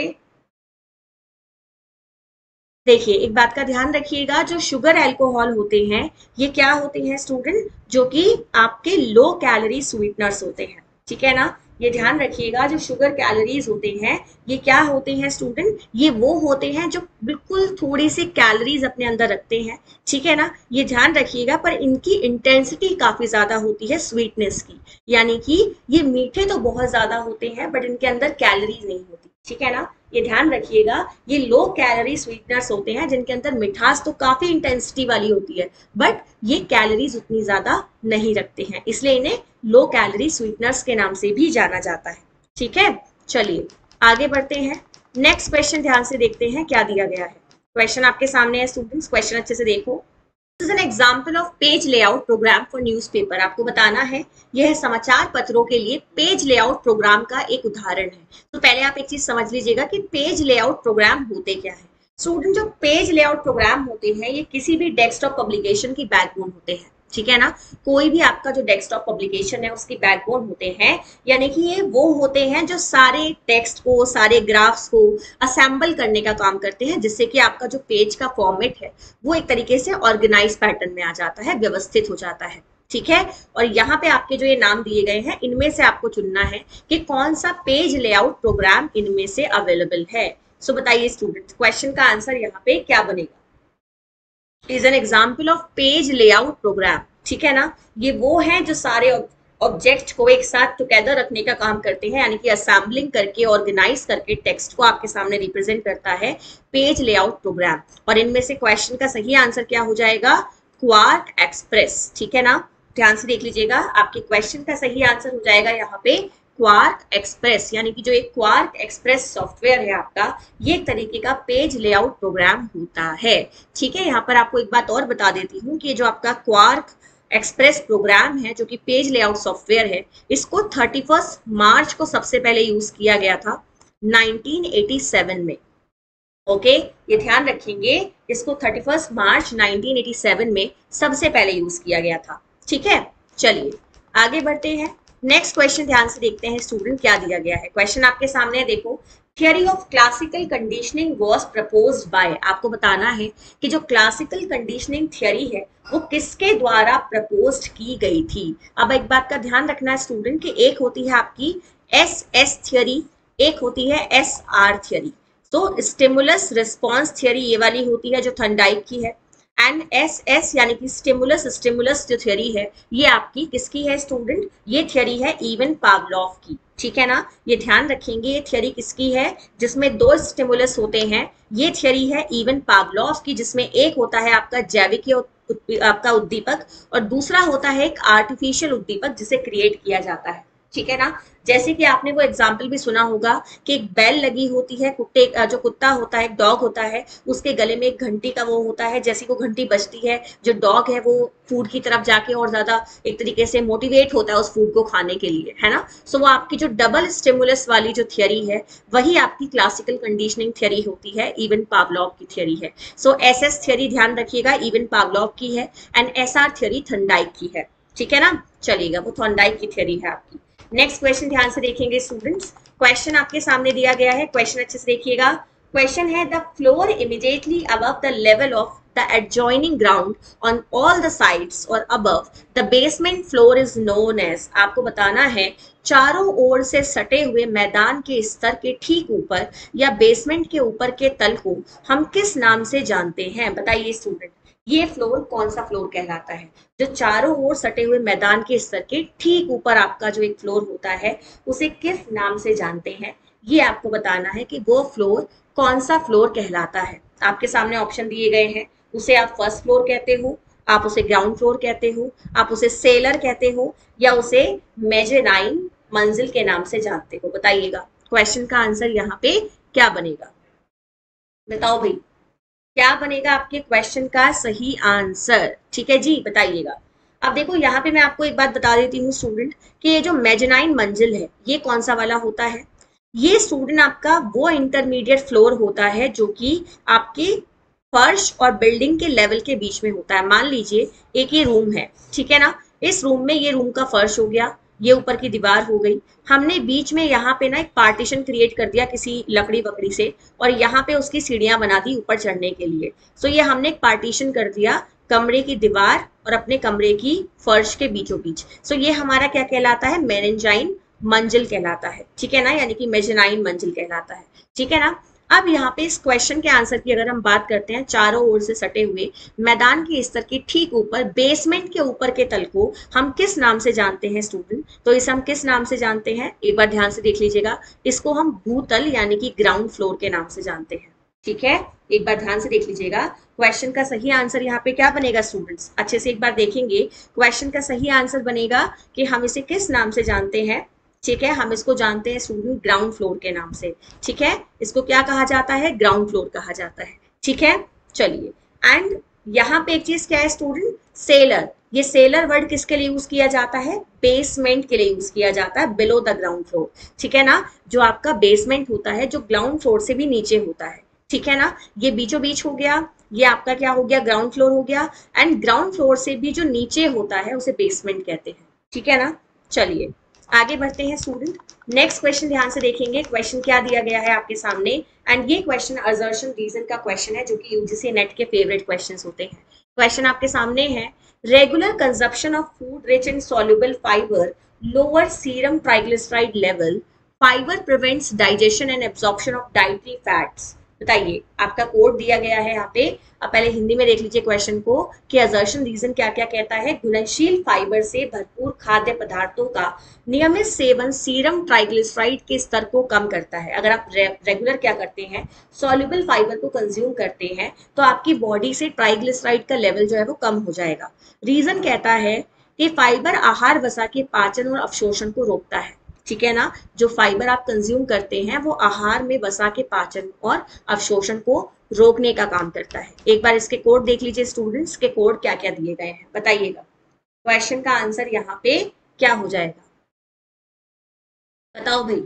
देखिए एक बात का ध्यान रखिएगा, जो शुगर अल्कोहल होते हैं ये क्या होते हैं स्टूडेंट, जो कि आपके लो कैलोरी स्वीटनर्स होते हैं। ठीक है ना, ये ध्यान रखिएगा, जो शुगर कैलोरीज होते हैं ये क्या होते हैं स्टूडेंट, ये वो होते हैं जो बिल्कुल थोड़ी सी कैलोरीज अपने अंदर रखते हैं। ठीक है ना, ये ध्यान रखिएगा, पर इनकी इंटेंसिटी काफी ज्यादा होती है स्वीटनेस की, यानी कि ये मीठे तो बहुत ज्यादा होते हैं बट इनके अंदर कैलोरीज नहीं होती। ठीक है ना, ये ध्यान रखिएगा, ये लो कैलोरी स्वीटनर्स होते हैं जिनके अंदर मिठास तो काफी इंटेंसिटी वाली होती है बट ये कैलोरीज उतनी ज्यादा नहीं रखते हैं, इसलिए इन्हें लो कैलोरी स्वीटनर्स के नाम से भी जाना जाता है। ठीक है, चलिए आगे बढ़ते हैं, नेक्स्ट क्वेश्चन ध्यान से देखते हैं क्या दिया गया है। क्वेश्चन आपके सामने है स्टूडेंट्स, क्वेश्चन अच्छे से देखो। This is an example of page layout program for newspaper. आपको बताना है यह समाचार पत्रों के लिए पेज लेआउट प्रोग्राम का एक उदाहरण है। तो पहले आप एक चीज समझ लीजिएगा कि पेज लेआउट प्रोग्राम होते क्या है। स्टूडेंट, जो पेज लेआउट प्रोग्राम होते हैं ये किसी भी डेस्कटॉप पब्लिकेशन की बैकबोन होते हैं, ठीक है ना। कोई भी आपका जो डेस्कटॉप पब्लिकेशन है उसकी बैकबोन होते हैं, यानी कि ये वो होते हैं जो सारे टेक्स्ट को, सारे ग्राफ्स को असेंबल करने का काम करते हैं, जिससे कि आपका जो पेज का फॉर्मेट है वो एक तरीके से ऑर्गेनाइज पैटर्न में आ जाता है, व्यवस्थित हो जाता है, ठीक है। और यहाँ पे आपके जो ये नाम दिए गए हैं इनमें से आपको चुनना है कि कौन सा पेज लेआउट प्रोग्राम इनमें से अवेलेबल है। सो so, बताइए स्टूडेंट, क्वेश्चन का आंसर यहाँ पे क्या बनेगा? Is an example of page layout program, ठीक है ना। ये वो हैं जो सारे ऑब्जेक्ट को एक साथ टुगेदर रखने का काम करते हैं, यानी कि असेंबलिंग करके, ऑर्गेनाइज करके टेक्स्ट को आपके सामने रिप्रेजेंट करता है पेज लेआउट प्रोग्राम। और इनमें से क्वेश्चन का सही आंसर क्या हो जाएगा? क्वार्क एक्सप्रेस, ठीक है ना। ध्यान से देख लीजिएगा, आपके क्वेश्चन का सही आंसर हो जाएगा यहाँ पे क्वार्क एक्सप्रेस, यानी कि जो एक क्वार्क एक्सप्रेस सॉफ्टवेयर है आपका, ये एक तरीके का पेज लेआउट प्रोग्राम होता है, ठीक है। यहाँ पर आपको एक बात और बता देती हूँ कि जो आपका क्वार्क एक्सप्रेस प्रोग्राम है, जो कि पेज लेआउट सॉफ्टवेयर है, इसको थर्टी फर्स्ट मार्च को सबसे पहले यूज किया गया था नाइनटीन एटी सेवन में। ओके, ये ध्यान रखेंगे, इसको thirty first March nineteen eighty seven में सबसे पहले यूज किया गया था, ठीक है। चलिए आगे बढ़ते हैं। नेक्स्ट क्वेश्चन ध्यान से देखते हैं स्टूडेंट, क्या दिया गया है। क्वेश्चन आपके सामने है, देखो। Theory of classical conditioning was proposed by, आपको बताना है कि जो क्लासिकल कंडीशनिंग थियरी है वो किसके द्वारा प्रपोज्ड की गई थी। अब एक बात का ध्यान रखना है स्टूडेंट कि एक होती है आपकी एस एस थियरी, एक होती है एस आर थियरी। तो स्टिमुलस रिस्पॉन्स थियरी ये वाली होती है जो थॉर्नडाइक की है, एंड एस एस यानी कि स्टिमुलस स्टिमुलस जो थियरी है ये आपकी किसकी है स्टूडेंट? ये थियरी है इवन पावलोव की, ठीक है ना। ये ध्यान रखेंगे, ये थियरी किसकी है? जिसमें दो स्टिमुलस होते हैं। ये थियरी है इवन पावलोव की, जिसमें एक होता है आपका जैविक आपका उद्दीपक और दूसरा होता है एक आर्टिफिशियल उद्दीपक जिसे क्रिएट किया जाता है, ठीक है ना। जैसे कि आपने वो एग्जाम्पल भी सुना होगा कि एक बेल लगी होती है, कुत्ते जो कुत्ता होता है, एक डॉग होता है, उसके गले में एक घंटी का वो होता है, जैसी वो घंटी बजती है जो डॉग है वो फूड की तरफ जाके और ज्यादा एक तरीके से मोटिवेट होता है उस फूड को खाने के लिए, है ना। सो वो आपकी जो डबल स्टिमुलस वाली जो थियरी है वही आपकी क्लासिकल कंडीशनिंग थियरी होती है, इवन पावलोव की थियरी है। सो एस एस थियरी ध्यान रखिएगा इवन पावलोव की है, and S R theory Thorndike की है, ठीक है ना। चलिएगा, वो थॉर्नडाइक की थियरी है आपकी। नेक्स्ट क्वेश्चन ध्यान से देखेंगे स्टूडेंट्स। क्वेश्चन आपके सामने दिया गया है, क्वेश्चन अच्छे से देखिएगा। क्वेश्चन है, the floor immediately above the level of the adjoining ground on all the sides or above the basement floor is known as, आपको बताना है चारों ओर से सटे हुए मैदान के स्तर के ठीक ऊपर या बेसमेंट के ऊपर के तल को हम किस नाम से जानते हैं। बताइए स्टूडेंट, ये फ्लोर कौन सा फ्लोर कहलाता है? जो चारों ओर सटे हुए मैदान के स्तर के ठीक ऊपर आपका जो एक फ्लोर होता है उसे किस नाम से जानते हैं, ये आपको बताना है कि वो फ्लोर कौन सा फ्लोर कहलाता है। आपके सामने ऑप्शन दिए गए हैं, उसे आप फर्स्ट फ्लोर कहते हो, आप उसे ग्राउंड फ्लोर कहते हो, आप उसे सेलर कहते हो, या उसे मेजेनाइन मंजिल के नाम से जानते हो। बताइएगा क्वेश्चन का आंसर यहाँ पे क्या बनेगा? बताओ भाई, क्या बनेगा आपके क्वेश्चन का सही आंसर? ठीक है जी, बताइएगा। अब देखो यहाँ पे मैं आपको एक बात बता देती हूँ स्टूडेंट कि ये जो मेजेनाइन मंजिल है ये कौन सा वाला होता है? ये स्टूडेंट आपका वो इंटरमीडिएट फ्लोर होता है जो कि आपके फर्श और बिल्डिंग के लेवल के बीच में होता है। मान लीजिए एक ये रूम है, ठीक है ना, इस रूम में ये रूम का फर्श हो गया, ये ऊपर की दीवार हो गई, हमने बीच में यहाँ पे ना एक पार्टीशन क्रिएट कर दिया किसी लकड़ी वकड़ी से और यहाँ पे उसकी सीढ़ियां बना दी ऊपर चढ़ने के लिए। सो ये हमने एक पार्टीशन कर दिया कमरे की दीवार और अपने कमरे की फर्श के बीचों बीच। सो ये हमारा क्या कहलाता है? मेरेंजाइन मंजिल कहलाता है, ठीक है ना, यानी कि मेजेनाइन मंजिल कहलाता है, ठीक है ना। अब यहाँ पे इस क्वेश्चन के आंसर की अगर हम बात करते हैं, चारों ओर से सटे हुए मैदान के स्तर के ठीक ऊपर बेसमेंट के ऊपर के तल को हम किस नाम से जानते हैं स्टूडेंट? तो इसे हम किस नाम से जानते हैं? एक बार ध्यान से देख लीजिएगा, इसको हम भूतल यानी कि ग्राउंड फ्लोर के नाम से जानते हैं, ठीक है। एक बार ध्यान से देख लीजिएगा, क्वेश्चन का सही आंसर यहाँ पे क्या बनेगा स्टूडेंट्स? अच्छे से एक बार देखेंगे, क्वेश्चन का सही आंसर बनेगा कि हम इसे किस नाम से जानते हैं, ठीक है। हम इसको जानते हैं स्टूडेंट ग्राउंड फ्लोर के नाम से, ठीक है। इसको क्या कहा जाता है? ग्राउंड फ्लोर कहा जाता है, ठीक है। चलिए, एंड यहाँ पे एक चीज क्या है स्टूडेंट, सेलर। ये सेलर वर्ड किसके लिए यूज किया जाता है, बेसमेंट के लिए यूज किया जाता है, बिलो द ग्राउंड फ्लोर, ठीक है ना। जो आपका बेसमेंट होता है जो ग्राउंड फ्लोर से भी नीचे होता है, ठीक है ना। ये बीचों बीच हो गया, ये आपका क्या हो गया, ग्राउंड फ्लोर हो गया। एंड ग्राउंड फ्लोर से भी जो नीचे होता है उसे बेसमेंट कहते हैं, ठीक है ना। चलिए आगे बढ़ते हैं स्टूडेंट, नेक्स्ट क्वेश्चन ध्यान से देखेंगे। क्वेश्चन क्या दिया गया है आपके सामने, एंड ये क्वेश्चन असर्शन रीजन का क्वेश्चन है, जो कि यूजीसी नेट के फेवरेट क्वेश्चंस होते हैं। क्वेश्चन आपके सामने है, regular consumption of food rich in soluble fibre lower serum triglyceride level, fibre prevents digestion and absorption of dietary fats. बताइए, आपका कोड दिया गया है यहाँ पे। अब पहले हिंदी में देख लीजिए क्वेश्चन को कि असर्शन रीजन क्या क्या कहता है। घुलनशील फाइबर से भरपूर खाद्य पदार्थों का नियमित सेवन सीरम ट्राइग्लिसराइड के स्तर को कम करता है। अगर आप रे, रेगुलर क्या करते हैं, सॉल्युबल फाइबर को कंज्यूम करते हैं, तो आपकी बॉडी से ट्राइग्लिसराइड का लेवल जो है वो कम हो जाएगा। रीजन कहता है कि फाइबर आहार वसा के पाचन और अवशोषण को रोकता है, ठीक है ना। जो फाइबर आप कंज्यूम करते हैं वो आहार में वसा के पाचन और अवशोषण को रोकने का काम करता है। एक बार इसके कोड देख लीजिए स्टूडेंट्स, के कोड क्या क्या दिए गए हैं बताइएगा। क्वेश्चन का आंसर यहाँ पे क्या हो जाएगा, बताओ भाई,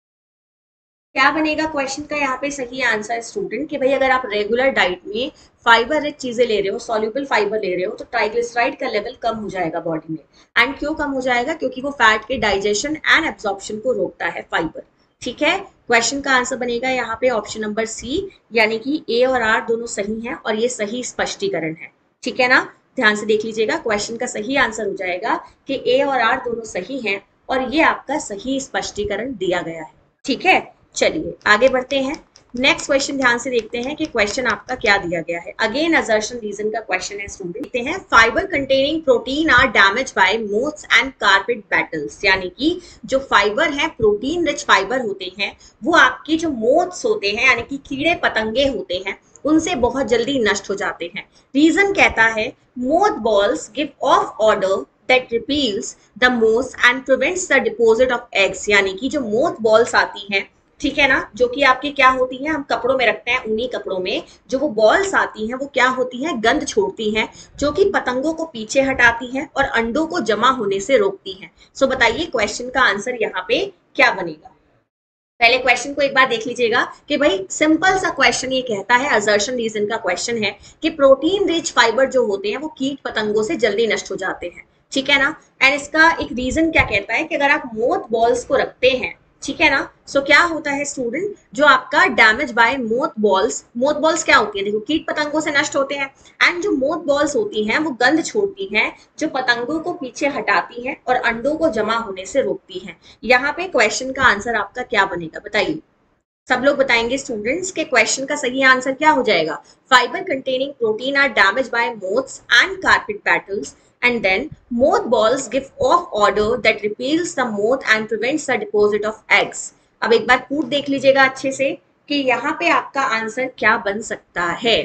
क्या बनेगा क्वेश्चन का यहाँ पे सही आंसर स्टूडेंट। कि भाई अगर आप रेगुलर डाइट में फाइबर रिच चीजें ले रहे हो, सॉल्युबल फाइबर ले रहे हो, तो ट्राइग्लिसराइड का लेवल कम हो जाएगा बॉडी में। एंड क्यों कम हो जाएगा, क्योंकि वो फैट के डाइजेशन एंड एब्जॉर्प्शन को रोकता है फाइबर, ठीक है। क्वेश्चन का आंसर बनेगा यहाँ पे ऑप्शन नंबर सी, यानी कि ए और आर दोनों सही हैं और ये सही स्पष्टीकरण है, ठीक है ना। ध्यान से देख लीजिएगा, क्वेश्चन का सही आंसर हो जाएगा कि ए और आर दोनों सही हैं और ये आपका सही स्पष्टीकरण दिया गया है, ठीक है। चलिए आगे बढ़ते हैं, नेक्स्ट क्वेश्चन ध्यान से देखते हैं कि क्वेश्चन आपका क्या दिया गया है। अगेन असर्शन रीजन का क्वेश्चन है स्टूडेंट। देखते हैं, fibre containing protein are damage by moths and carpet beetles, यानी कि जो फाइबर है, प्रोटीन रिच फाइबर होते हैं, वो आपकी जो मोथ्स होते हैं यानी कि कीड़े पतंगे होते हैं, उनसे बहुत जल्दी नष्ट हो जाते हैं। रीजन कहता है, moth balls give off odour that repels the moths and prevents the deposit of eggs, यानी कि जो मोथ बॉल्स आती हैं, ठीक है ना, जो कि आपकी क्या होती है, हम कपड़ों में रखते हैं, ऊनी कपड़ों में जो वो बॉल्स आती हैं वो क्या होती हैं, गंध छोड़ती हैं, जो कि पतंगों को पीछे हटाती हैं और अंडों को जमा होने से रोकती हैं। सो बताइए क्वेश्चन का आंसर यहाँ पे क्या बनेगा। पहले क्वेश्चन को एक बार देख लीजिएगा कि भाई सिंपल सा क्वेश्चन ये कहता है, असर्शन रीजन का क्वेश्चन है कि प्रोटीन रिच फाइबर जो होते हैं वो कीट पतंगों से जल्दी नष्ट हो जाते हैं, ठीक है ना। एंड इसका एक रीजन क्या कहता है कि अगर आप मोथ बॉल्स को रखते हैं, ठीक है ना, सो क्या होता है स्टूडेंट, जो आपका damage by moth balls, moth balls क्या होती है, देखो कीट पतंगों से नष्ट होते हैं। एंड जो मोथ बॉल्स होती हैं वो गंध छोड़ती हैं, जो पतंगों को पीछे हटाती हैं और अंडों को जमा होने से रोकती हैं। यहाँ पे क्वेश्चन का आंसर आपका क्या बनेगा बताइए। सब लोग बताएंगे स्टूडेंट्स के क्वेश्चन का सही आंसर क्या हो जाएगा। Fibre containing protein are damage by moths and carpet beetles, and then moth balls give off odor that repels the moth and prevents the deposit of eggs। अब एक बार कूट देख लीजिएगा अच्छे से कि यहाँ पे आपका आंसर क्या बन सकता है,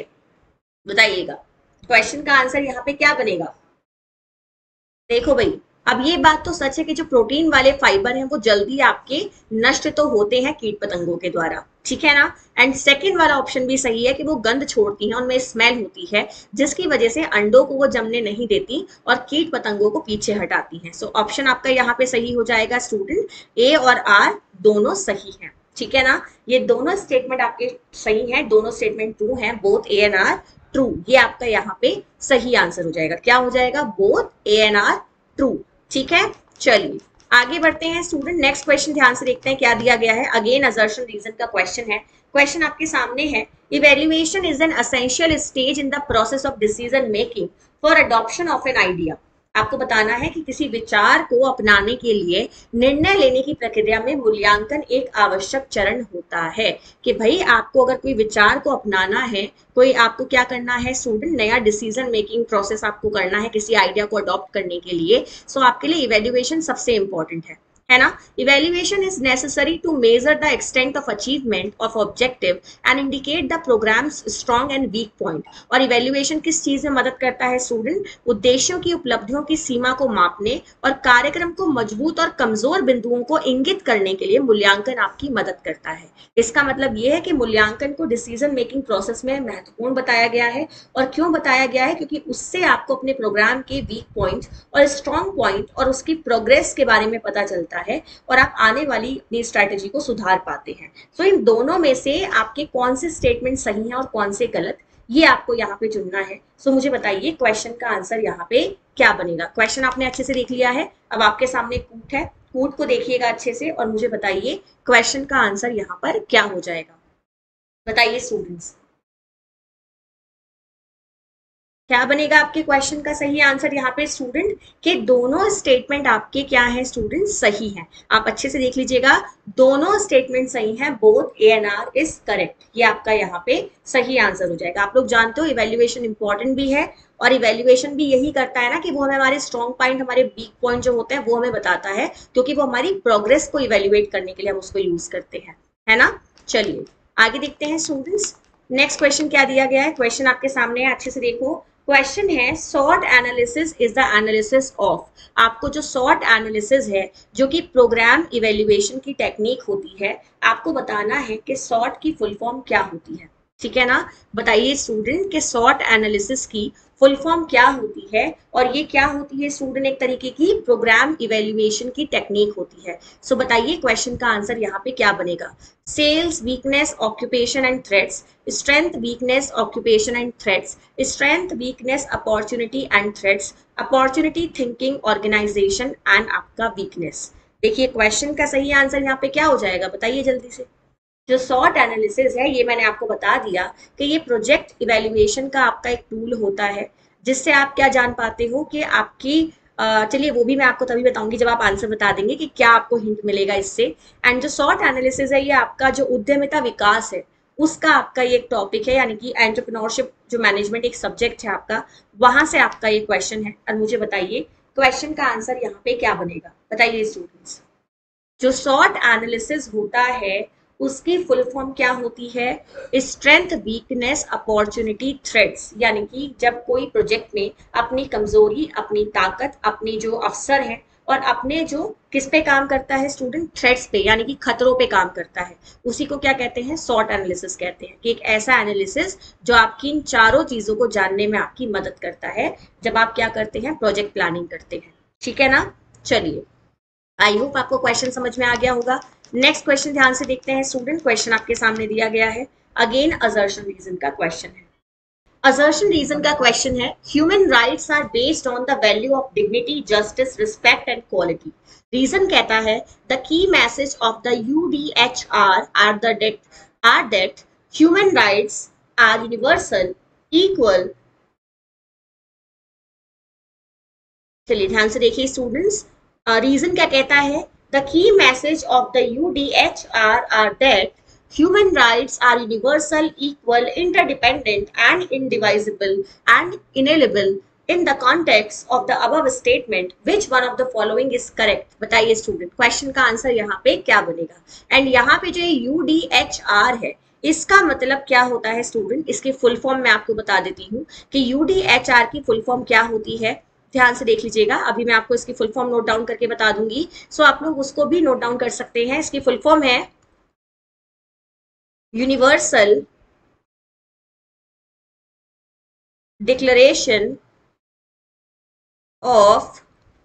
बताइएगा क्वेश्चन का आंसर यहाँ पे क्या बनेगा। देखो भाई, अब ये बात तो सच है कि जो प्रोटीन वाले फाइबर हैं वो जल्दी आपके नष्ट तो होते हैं कीट पतंगों के द्वारा, ठीक है ना। एंड सेकंड वाला ऑप्शन भी सही है कि वो गंध छोड़ती हैं, उनमें स्मेल होती है, जिसकी वजह से अंडों को वो जमने नहीं देती और कीट पतंगों को पीछे हटाती हैं। सो ऑप्शन आपका यहाँ पे सही हो जाएगा स्टूडेंट, ए और आर दोनों सही हैं, ठीक है ना। ये दोनों स्टेटमेंट आपके सही हैं, दोनों स्टेटमेंट ट्रू हैं, both A and R true. ये आपका यहाँ पे सही आंसर हो जाएगा, क्या हो जाएगा, both A and R true, ठीक है। चलिए आगे बढ़ते हैं स्टूडेंट, नेक्स्ट क्वेश्चन ध्यान से देखते हैं क्या दिया गया है। अगेन असर्शन रीजन का क्वेश्चन है। क्वेश्चन आपके सामने है, evaluation is an essential stage in the process of decision making for adoption of an idea. आपको बताना है कि किसी विचार को अपनाने के लिए निर्णय लेने की प्रक्रिया में मूल्यांकन एक आवश्यक चरण होता है। कि भाई आपको अगर कोई विचार को अपनाना है, कोई आपको क्या करना है स्टूडेंट, नया डिसीजन मेकिंग प्रोसेस आपको करना है किसी आइडिया को अडॉप्ट करने के लिए, सो आपके लिए इवैल्यूएशन सबसे इंपॉर्टेंट है। है ना। Evaluation is necessary to measure the extent of achievement of objective and indicate the programmes strong and weak point. और इवेल्युएशन किस चीज में मदद करता है स्टूडेंट? उद्देश्यों की उपलब्धियों की सीमा को मापने और कार्यक्रम को मजबूत और कमजोर बिंदुओं को इंगित करने के लिए मूल्यांकन आपकी मदद करता है। इसका मतलब यह है कि मूल्यांकन को डिसीजन मेकिंग प्रोसेस में महत्वपूर्ण बताया गया है। और क्यों बताया गया है? क्योंकि उससे आपको अपने प्रोग्राम के वीक पॉइंट और स्ट्रॉन्ग पॉइंट और उसकी प्रोग्रेस के बारे में पता चलता है और आप आने वाली अपनी स्ट्रैटेजी को सुधार पाते हैं। सो इन दोनों में से आपके कौन से स्टेटमेंट सही हैं और कौन से गलत, ये आपको यहाँ पे चुनना है। सो मुझे बताइए क्वेश्चन का आंसर यहाँ पे क्या बनेगा। क्वेश्चन आपने अच्छे से देख लिया है, अब आपके सामने कूट है, कूट को देखिएगा अच्छे से और मुझे बताइए क्वेश्चन का आंसर यहाँ पर क्या हो जाएगा। बताइए स्टूडेंट्स, क्या बनेगा आपके क्वेश्चन का सही आंसर यहाँ पे स्टूडेंट? के दोनों स्टेटमेंट आपके क्या है स्टूडेंट? सही है। आप अच्छे से देख लीजिएगा, दोनों स्टेटमेंट सही हैं, both A and R is correct. ये आपका यहाँ पे सही आंसर हो जाएगा। आप लोग जानते हो इवेल्युएशन इंपॉर्टेंट भी है और इवेल्युएशन भी यही करता है ना कि वो हमें हमारे स्ट्रॉन्ग पॉइंट, हमारे वीक पॉइंट जो होते हैं वो हमें बताता है, क्योंकि वो हमारी प्रोग्रेस को इवेल्युएट करने के लिए हम उसको यूज करते हैं, है ना। चलिए आगे देखते हैं स्टूडेंट्स, नेक्स्ट क्वेश्चन क्या दिया गया है। क्वेश्चन आपके सामने है, अच्छे से देखो। क्वेश्चन है SWOT analysis is the analysis of. आपको जो सॉर्ट एनालिसिस है, जो कि प्रोग्राम इवेल्युएशन की टेक्निक होती है, आपको बताना है कि सॉर्ट की फुल फॉर्म क्या होती है। ठीक है ना। बताइए स्टूडेंट कि सॉर्ट एनालिसिस की फुल फॉर्म क्या होती है। और ये क्या होती है स्टूडेंट? एक तरीके की प्रोग्राम इवेल्युएशन की टेक्निक होती है। सो so, बताइए क्वेश्चन का आंसर यहाँ पे क्या बनेगा। Sales, weakness, occupation and threats, strength, weakness, occupation and threats, strength, weakness, opportunity and threats, opportunity, thinking, organisation and आपका वीकनेस। देखिए क्वेश्चन का सही आंसर यहाँ पे क्या हो जाएगा, बताइए जल्दी से। जो सॉर्ट एनालिसिस है, ये मैंने आपको बता दिया कि ये प्रोजेक्ट इवेल्युएशन का आपका एक टूल होता है, जिससे आप क्या जान पाते हो कि आपकी, चलिए वो भी मैं आपको तभी बताऊंगी जब आप आंसर बता देंगे कि क्या आपको हिंट मिलेगा इससे। एंड जो सॉर्ट एनालिसिस है, ये आपका जो उद्यमिता विकास है उसका आपका ये एक टॉपिक है, यानी कि एंटरप्रेन्योरशिप जो मैनेजमेंट एक सब्जेक्ट है आपका, वहां से आपका ये क्वेश्चन है। और मुझे बताइए क्वेश्चन का आंसर यहाँ पे क्या बनेगा, बताइए स्टूडेंट्स। जो सॉर्ट एनालिसिस होता है उसकी फुल फॉर्म क्या होती है? Strength, weakness, opportunity, threats. यानी कि जब कोई प्रोजेक्ट में अपनी कमजोरी, अपनी ताकत, अपनी जो अवसर है और अपने जो किस पे काम करता है स्टूडेंट? थ्रेट्स पे, यानी कि खतरों पे काम करता है, उसी को क्या कहते हैं? सॉर्ट एनालिसिस कहते हैं। कि एक ऐसा एनालिसिस जो आपकी इन चारों चीजों को जानने में आपकी मदद करता है जब आप क्या करते हैं? प्रोजेक्ट प्लानिंग करते हैं। ठीक है ना। चलिए आई होप आपको क्वेश्चन समझ में आ गया होगा। नेक्स्ट क्वेश्चन ध्यान से देखते हैं स्टूडेंट। क्वेश्चन आपके सामने दिया गया है, अगेन असर्शन रीजन का क्वेश्चन है। असर्शन रीजन का क्वेश्चन है, human rights are based on the value of dignity, justice, respect and quality. Reason कहता है the key message of the U D H R are the date are that human rights are universal, equal. चलिए ध्यान से देखिए students, reason uh, क्या कहता है? The key message of the U D H R are that human rights are universal, equal, interdependent and indivisible and inalienable in the context of the above statement. Which one of the following is correct? बताइए student, question का answer यहाँ पे क्या बनेगा। And यहाँ पे जो you D H R है, इसका मतलब क्या होता है स्टूडेंट? इसकी फुल फॉर्म मैं आपको बता देती हूँ कि यू डी एच आर की फुल फॉर्म क्या होती है। ध्यान से देख लीजिएगा, अभी मैं आपको इसकी फुल फॉर्म नोट डाउन करके बता दूंगी, सो आप लोग उसको भी नोट डाउन कर सकते हैं। इसकी फुल फॉर्म है universal declaration of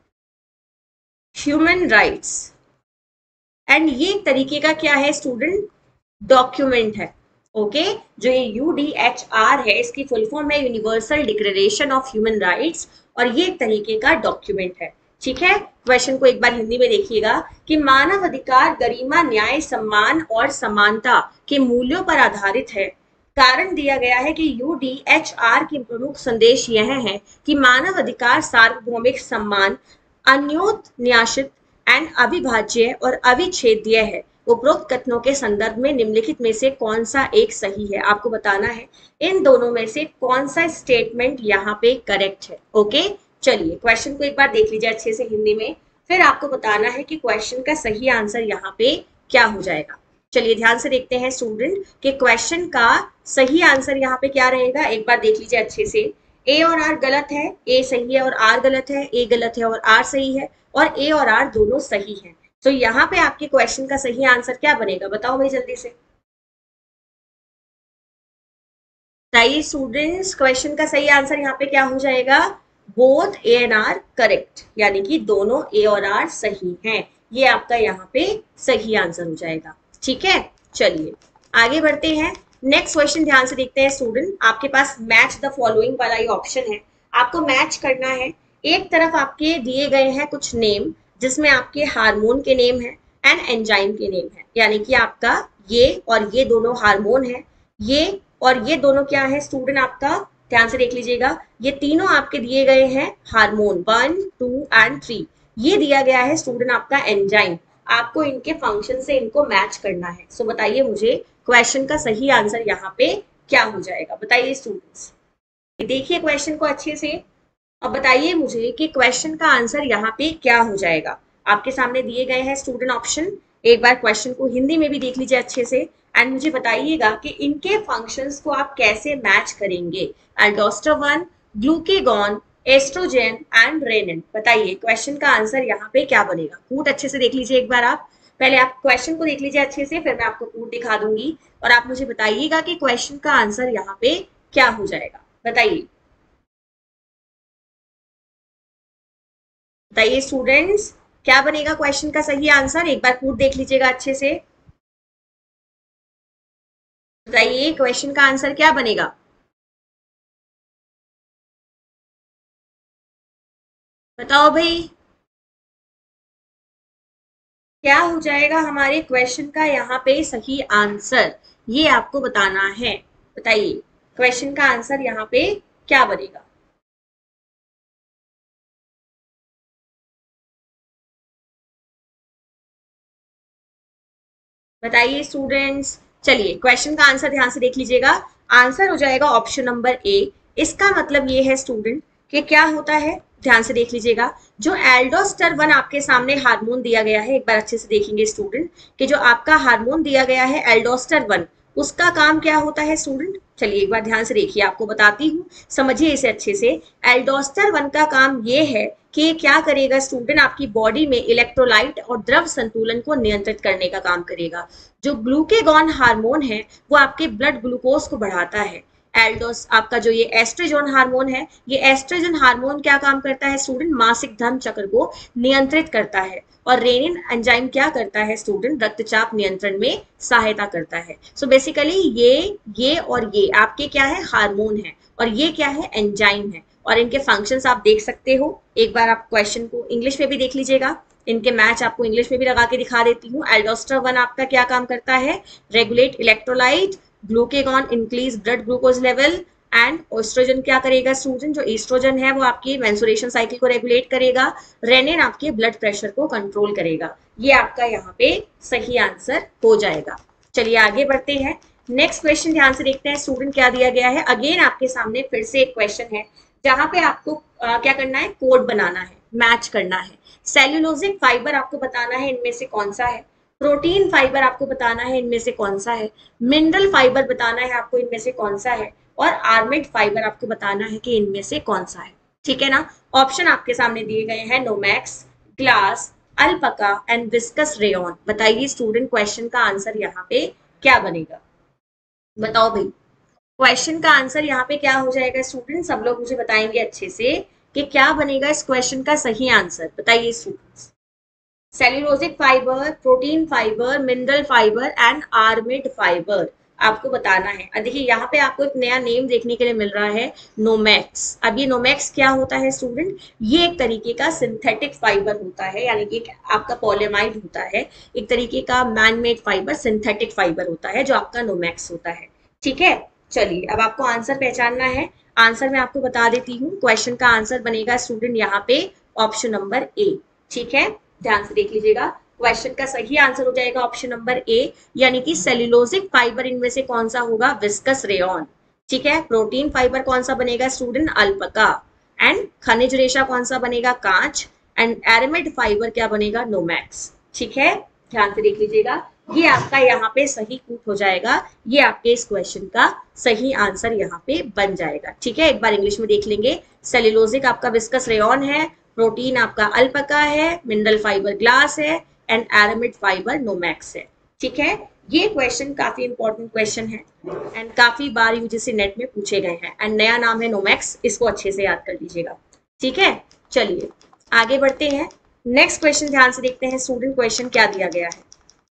human rights. And ये एक तरीके का क्या है स्टूडेंट? डॉक्यूमेंट है। Okay okay? जो ये यू डी एच आर है, इसकी फुल फॉर्म है universal declaration of human rights, और ये एक तरीके का डॉक्यूमेंट है। ठीक है। क्वेश्चन को एक बार हिंदी में देखिएगा कि मानव अधिकार गरिमा, न्याय, सम्मान और समानता के मूल्यों पर आधारित है। कारण दिया गया है कि यू डी एच आर की प्रमुख संदेश यह है कि मानव अधिकार सार्वभौमिक, सम्मान, अन्योन्याश्रित एंड अविभाज्य और अविच्छेद्य है। उपरोक्त कथनों के संदर्भ में निम्नलिखित में से कौन सा एक सही है? आपको बताना है इन दोनों में से कौन सा स्टेटमेंट यहाँ पे करेक्ट है। Okay okay? चलिए क्वेश्चन को एक बार देख लीजिए अच्छे से हिंदी में। फिर आपको बताना है कि क्वेश्चन का सही आंसर यहाँ पे क्या हो जाएगा। चलिए ध्यान से देखते हैं स्टूडेंट कि क्वेश्चन का सही आंसर यहाँ पे क्या रहेगा। एक बार देख लीजिए अच्छे से। ए और आर गलत है, ए सही है और आर गलत है, ए गलत है और आर सही है, और ए और आर दोनों सही है। तो यहाँ पे आपके क्वेश्चन का सही आंसर क्या बनेगा, बताओ भाई जल्दी से बताइए स्टूडेंट्स। क्वेश्चन का सही आंसर यहाँ पे क्या हो जाएगा, both A and R correct, यानी कि दोनों ए और आर सही हैं। ये आपका यहाँ पे सही आंसर हो जाएगा। ठीक है, चलिए आगे बढ़ते हैं। नेक्स्ट क्वेश्चन ध्यान से देखते हैं स्टूडेंट। आपके पास मैच द फॉलोइंग वाला ये ऑप्शन है, आपको मैच करना है। एक तरफ आपके दिए गए हैं कुछ नेम, जिसमें आपके हार्मोन के नेम है एंड एंजाइम के नेम है, यानी कि आपका ये और ये दोनों हार्मोन है, ये और ये दोनों क्या है स्टूडेंट आपका, ध्यान से देख लीजिएगा। ये तीनों आपके दिए गए हैं hormone one two and three. ये दिया गया है स्टूडेंट आपका एंजाइम। आपको इनके फंक्शन से इनको मैच करना है। सो बताइए मुझे क्वेश्चन का सही आंसर यहाँ पे क्या हो जाएगा, बताइए स्टूडेंट्स। देखिए क्वेश्चन को अच्छे से, अब बताइए मुझे कि क्वेश्चन का आंसर यहाँ पे क्या हो जाएगा। आपके सामने दिए गए हैं स्टूडेंट ऑप्शन। एक बार क्वेश्चन को हिंदी में भी देख लीजिए अच्छे से एंड मुझे बताइएगा कि इनके फंक्शंस को आप कैसे मैच करेंगे। Aldosterone, glucagon, oestrogen and renin. बताइए क्वेश्चन का आंसर यहाँ पे क्या बनेगा। कूट अच्छे से देख लीजिए एक बार आप। पहले आप क्वेश्चन को देख लीजिए अच्छे से, फिर मैं आपको कूट दिखा दूंगी और आप मुझे बताइएगा कि क्वेश्चन का आंसर यहाँ पे क्या हो जाएगा। बताइए बताइए स्टूडेंट्स, क्या बनेगा क्वेश्चन का सही आंसर। एक बार कूट देख लीजिएगा अच्छे से। बताइए क्वेश्चन का आंसर क्या बनेगा। बताओ भाई क्या हो जाएगा हमारे क्वेश्चन का यहाँ पे सही आंसर, ये आपको बताना है। बताइए क्वेश्चन का आंसर यहाँ पे क्या बनेगा। बताइए स्टूडेंट्स। चलिए क्वेश्चन का आंसर ध्यान से देख लीजिएगा। आंसर हो जाएगा ऑप्शन नंबर ए। इसका मतलब ये है स्टूडेंट कि क्या होता है, ध्यान से देख लीजिएगा। जो एल्डोस्टेरोन आपके सामने हार्मोन दिया गया है, एक बार अच्छे से देखेंगे स्टूडेंट कि जो आपका हार्मोन दिया गया है एल्डोस्टेरोन, उसका काम क्या होता है स्टूडेंट। चलिए एक बार ध्यान से देखिए, आपको बताती हूँ, समझिए इसे अच्छे से। एल्डोस्टेरोन का काम ये है कि क्या करेगा स्टूडेंट, आपकी बॉडी में इलेक्ट्रोलाइट और द्रव संतुलन को नियंत्रित करने का काम करेगा। जो ग्लूकेगॉन हार्मोन है वो आपके ब्लड ग्लूकोज को बढ़ाता है। एल्डोस आपका जो ये एस्ट्रोजन हार्मोन है, ये एस्ट्रोजन हार्मोन क्या काम करता है स्टूडेंट, मासिक धर्म चक्र को नियंत्रित करता है। और रेनिन एंजाइम क्या करता है स्टूडेंट, रक्तचाप नियंत्रण में सहायता करता है। सो so बेसिकली ये ये और ये आपके क्या है, हार्मोन है, और ये क्या है, एंजाइम है। और इनके फंक्शंस आप देख सकते हो। एक बार आप क्वेश्चन को इंग्लिश में भी देख लीजिएगा, इनके मैच आपको इंग्लिश में भी लगा के दिखा देती हूँ। एल्डोस्टेरोन आपका क्या काम करता है, regulate electrolyte, glucagon increase blood glucose level, and oestrogen क्या करेगा स्टूडेंट, जो एस्ट्रोजन है वो आपकी मेंस्ट्रुएशन साइकिल को रेगुलेट करेगा। रेनिन आपके ब्लड प्रेशर को कंट्रोल करेगा। ये आपका यहाँ पे सही आंसर हो जाएगा। चलिए आगे बढ़ते हैं। नेक्स्ट क्वेश्चन ध्यान से देखते हैं स्टूडेंट क्या दिया गया है। अगेन आपके सामने फिर से एक क्वेश्चन है जहां पे आपको आ, क्या करना है, कोड बनाना है, मैच करना है। सेल्यूलोजिक फाइबर आपको बताना है इनमें से कौन सा है, प्रोटीन फाइबर आपको बताना है इनमें से कौन सा है, मिनरल फाइबर बताना है आपको इनमें से कौन सा है, और आर्मिड फाइबर आपको बताना है कि इनमें से कौन सा है। ठीक है ना। ऑप्शन आपके सामने दिए गए हैं, Nomex, glass, alpaca and viscose rayon. बताइए स्टूडेंट क्वेश्चन का आंसर यहाँ पे क्या बनेगा। बताओ भाई क्वेश्चन का आंसर यहाँ पे क्या हो जाएगा स्टूडेंट, सब लोग मुझे बताएंगे अच्छे से कि क्या बनेगा इस क्वेश्चन का सही आंसर। बताइए students. Cellulosic fibre, protein fibre, mineral fibre and aramid fibre आपको बताना है। देखिए यहाँ पे आपको एक नया नेम देखने के लिए मिल रहा है, नोमैक्स। अब ये नोमैक्स क्या होता है स्टूडेंट, ये एक तरीके का सिंथेटिक फाइबर होता है, यानी कि आपका पॉलीमाइड होता है, एक तरीके का मैनमेड फाइबर, सिंथेटिक फाइबर होता है जो आपका नोमैक्स होता है। ठीक है, चलिए अब आपको आंसर पहचानना है। आंसर मैं आपको बता देती हूँ। क्वेश्चन का आंसर बनेगा स्टूडेंट यहाँ पे ऑप्शन नंबर ए। ठीक है, ध्यान से देख लीजिएगा। क्वेश्चन का सही आंसर हो जाएगा ऑप्शन नंबर ए, यानी कि सेल्यूलोजिक फाइबर इनमें से कौन सा होगा, विस्कस रेयन। ठीक है, प्रोटीन फाइबर कौन सा बनेगा स्टूडेंट, अल्पका, एंड खनिज रेशा कौन सा बनेगा, कांच, एंड एरामिड फाइबर क्या बनेगा, नोमैक्स। ठीक है, ध्यान से देख लीजिएगा, ये आपका यहाँ पे सही कूट हो जाएगा, ये आपके इस क्वेश्चन का सही आंसर यहाँ पे बन जाएगा। ठीक है, एक बार इंग्लिश में देख लेंगे। सेल्यूलोजिक आपका विस्कस रेयन है, प्रोटीन आपका अल्पका है, मिनरल फाइबर ग्लास है, एंड एरामिड फाइबर नोमैक्स है। ठीक है, ये क्वेश्चन काफी इंपॉर्टेंट क्वेश्चन है एंड काफी बार यूजीसी नेट में पूछे गए हैं, एंड नया नाम है नोमैक्स, इसको अच्छे से याद कर लीजिएगा। ठीक है, चलिए आगे बढ़ते हैं। नेक्स्ट क्वेश्चन ध्यान से देखते हैं, स्टूडेंट क्वेश्चन क्या दिया गया है।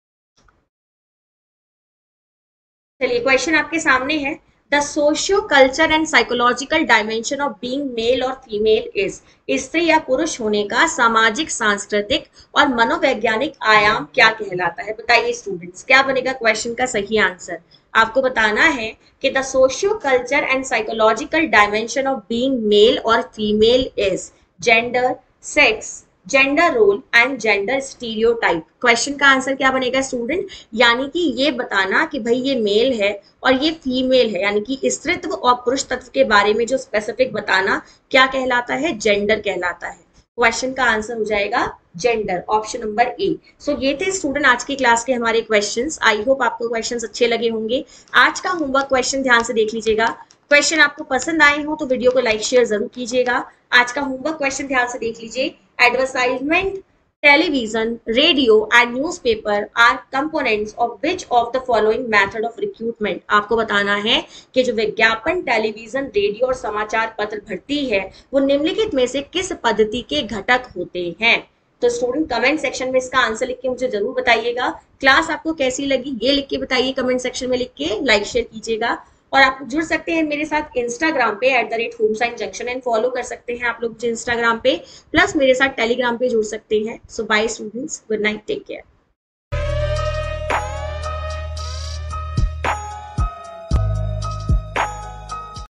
चलिए क्वेश्चन आपके सामने है, the socio culture and psychological dimension of being male और फीमेल इज, स्त्री या पुरुष होने का सामाजिक, सांस्कृतिक और मनोवैज्ञानिक आयाम क्या कहलाता है। बताइए स्टूडेंट्स, क्या बनेगा क्वेश्चन का सही आंसर। आपको बताना है कि the socio culture and psychological dimension of being male और female is gender, sex, gender role and gender stereotype. Question का आंसर क्या बनेगा स्टूडेंट, यानी कि ये बताना कि भाई ये मेल है और ये फीमेल है, यानी कि स्त्रीत्व और पुरुष तत्व के बारे में जो स्पेसिफिक बताना क्या कहलाता है, जेंडर कहलाता है। क्वेश्चन का आंसर हो जाएगा gender, option number A. So ये थे स्टूडेंट आज की क्लास के हमारे क्वेश्चंस। आई होप आपको क्वेश्चंस अच्छे लगे होंगे। आज का होमवर्क क्वेश्चन ध्यान से देख लीजिएगा। क्वेश्चन आपको पसंद आए हो तो वीडियो को लाइक शेयर जरूर कीजिएगा। आज का होमवर्क क्वेश्चन ध्यान से देख लीजिए, advertisement, television, radio and newspaper are components of which of the following method of recruitment. आपको बताना है कि जो विज्ञापन, टेलीविजन, रेडियो और समाचार पत्र भरती है वो निम्नलिखित में से किस पद्धति के घटक होते हैं। तो स्टूडेंट कमेंट सेक्शन में इसका आंसर लिख के मुझे जरूर बताइएगा। क्लास आपको कैसी लगी ये लिख के बताइए, कमेंट सेक्शन में लिख के लाइक शेयर कीजिएगा। और आप जुड़ सकते हैं मेरे साथ इंस्टाग्राम पे at the rate home science junction and follow कर सकते हैं आप लोग मुझे इंस्टाग्राम पे, प्लस मेरे साथ टेलीग्राम पे जुड़ सकते हैं। So bye students, good night, take care.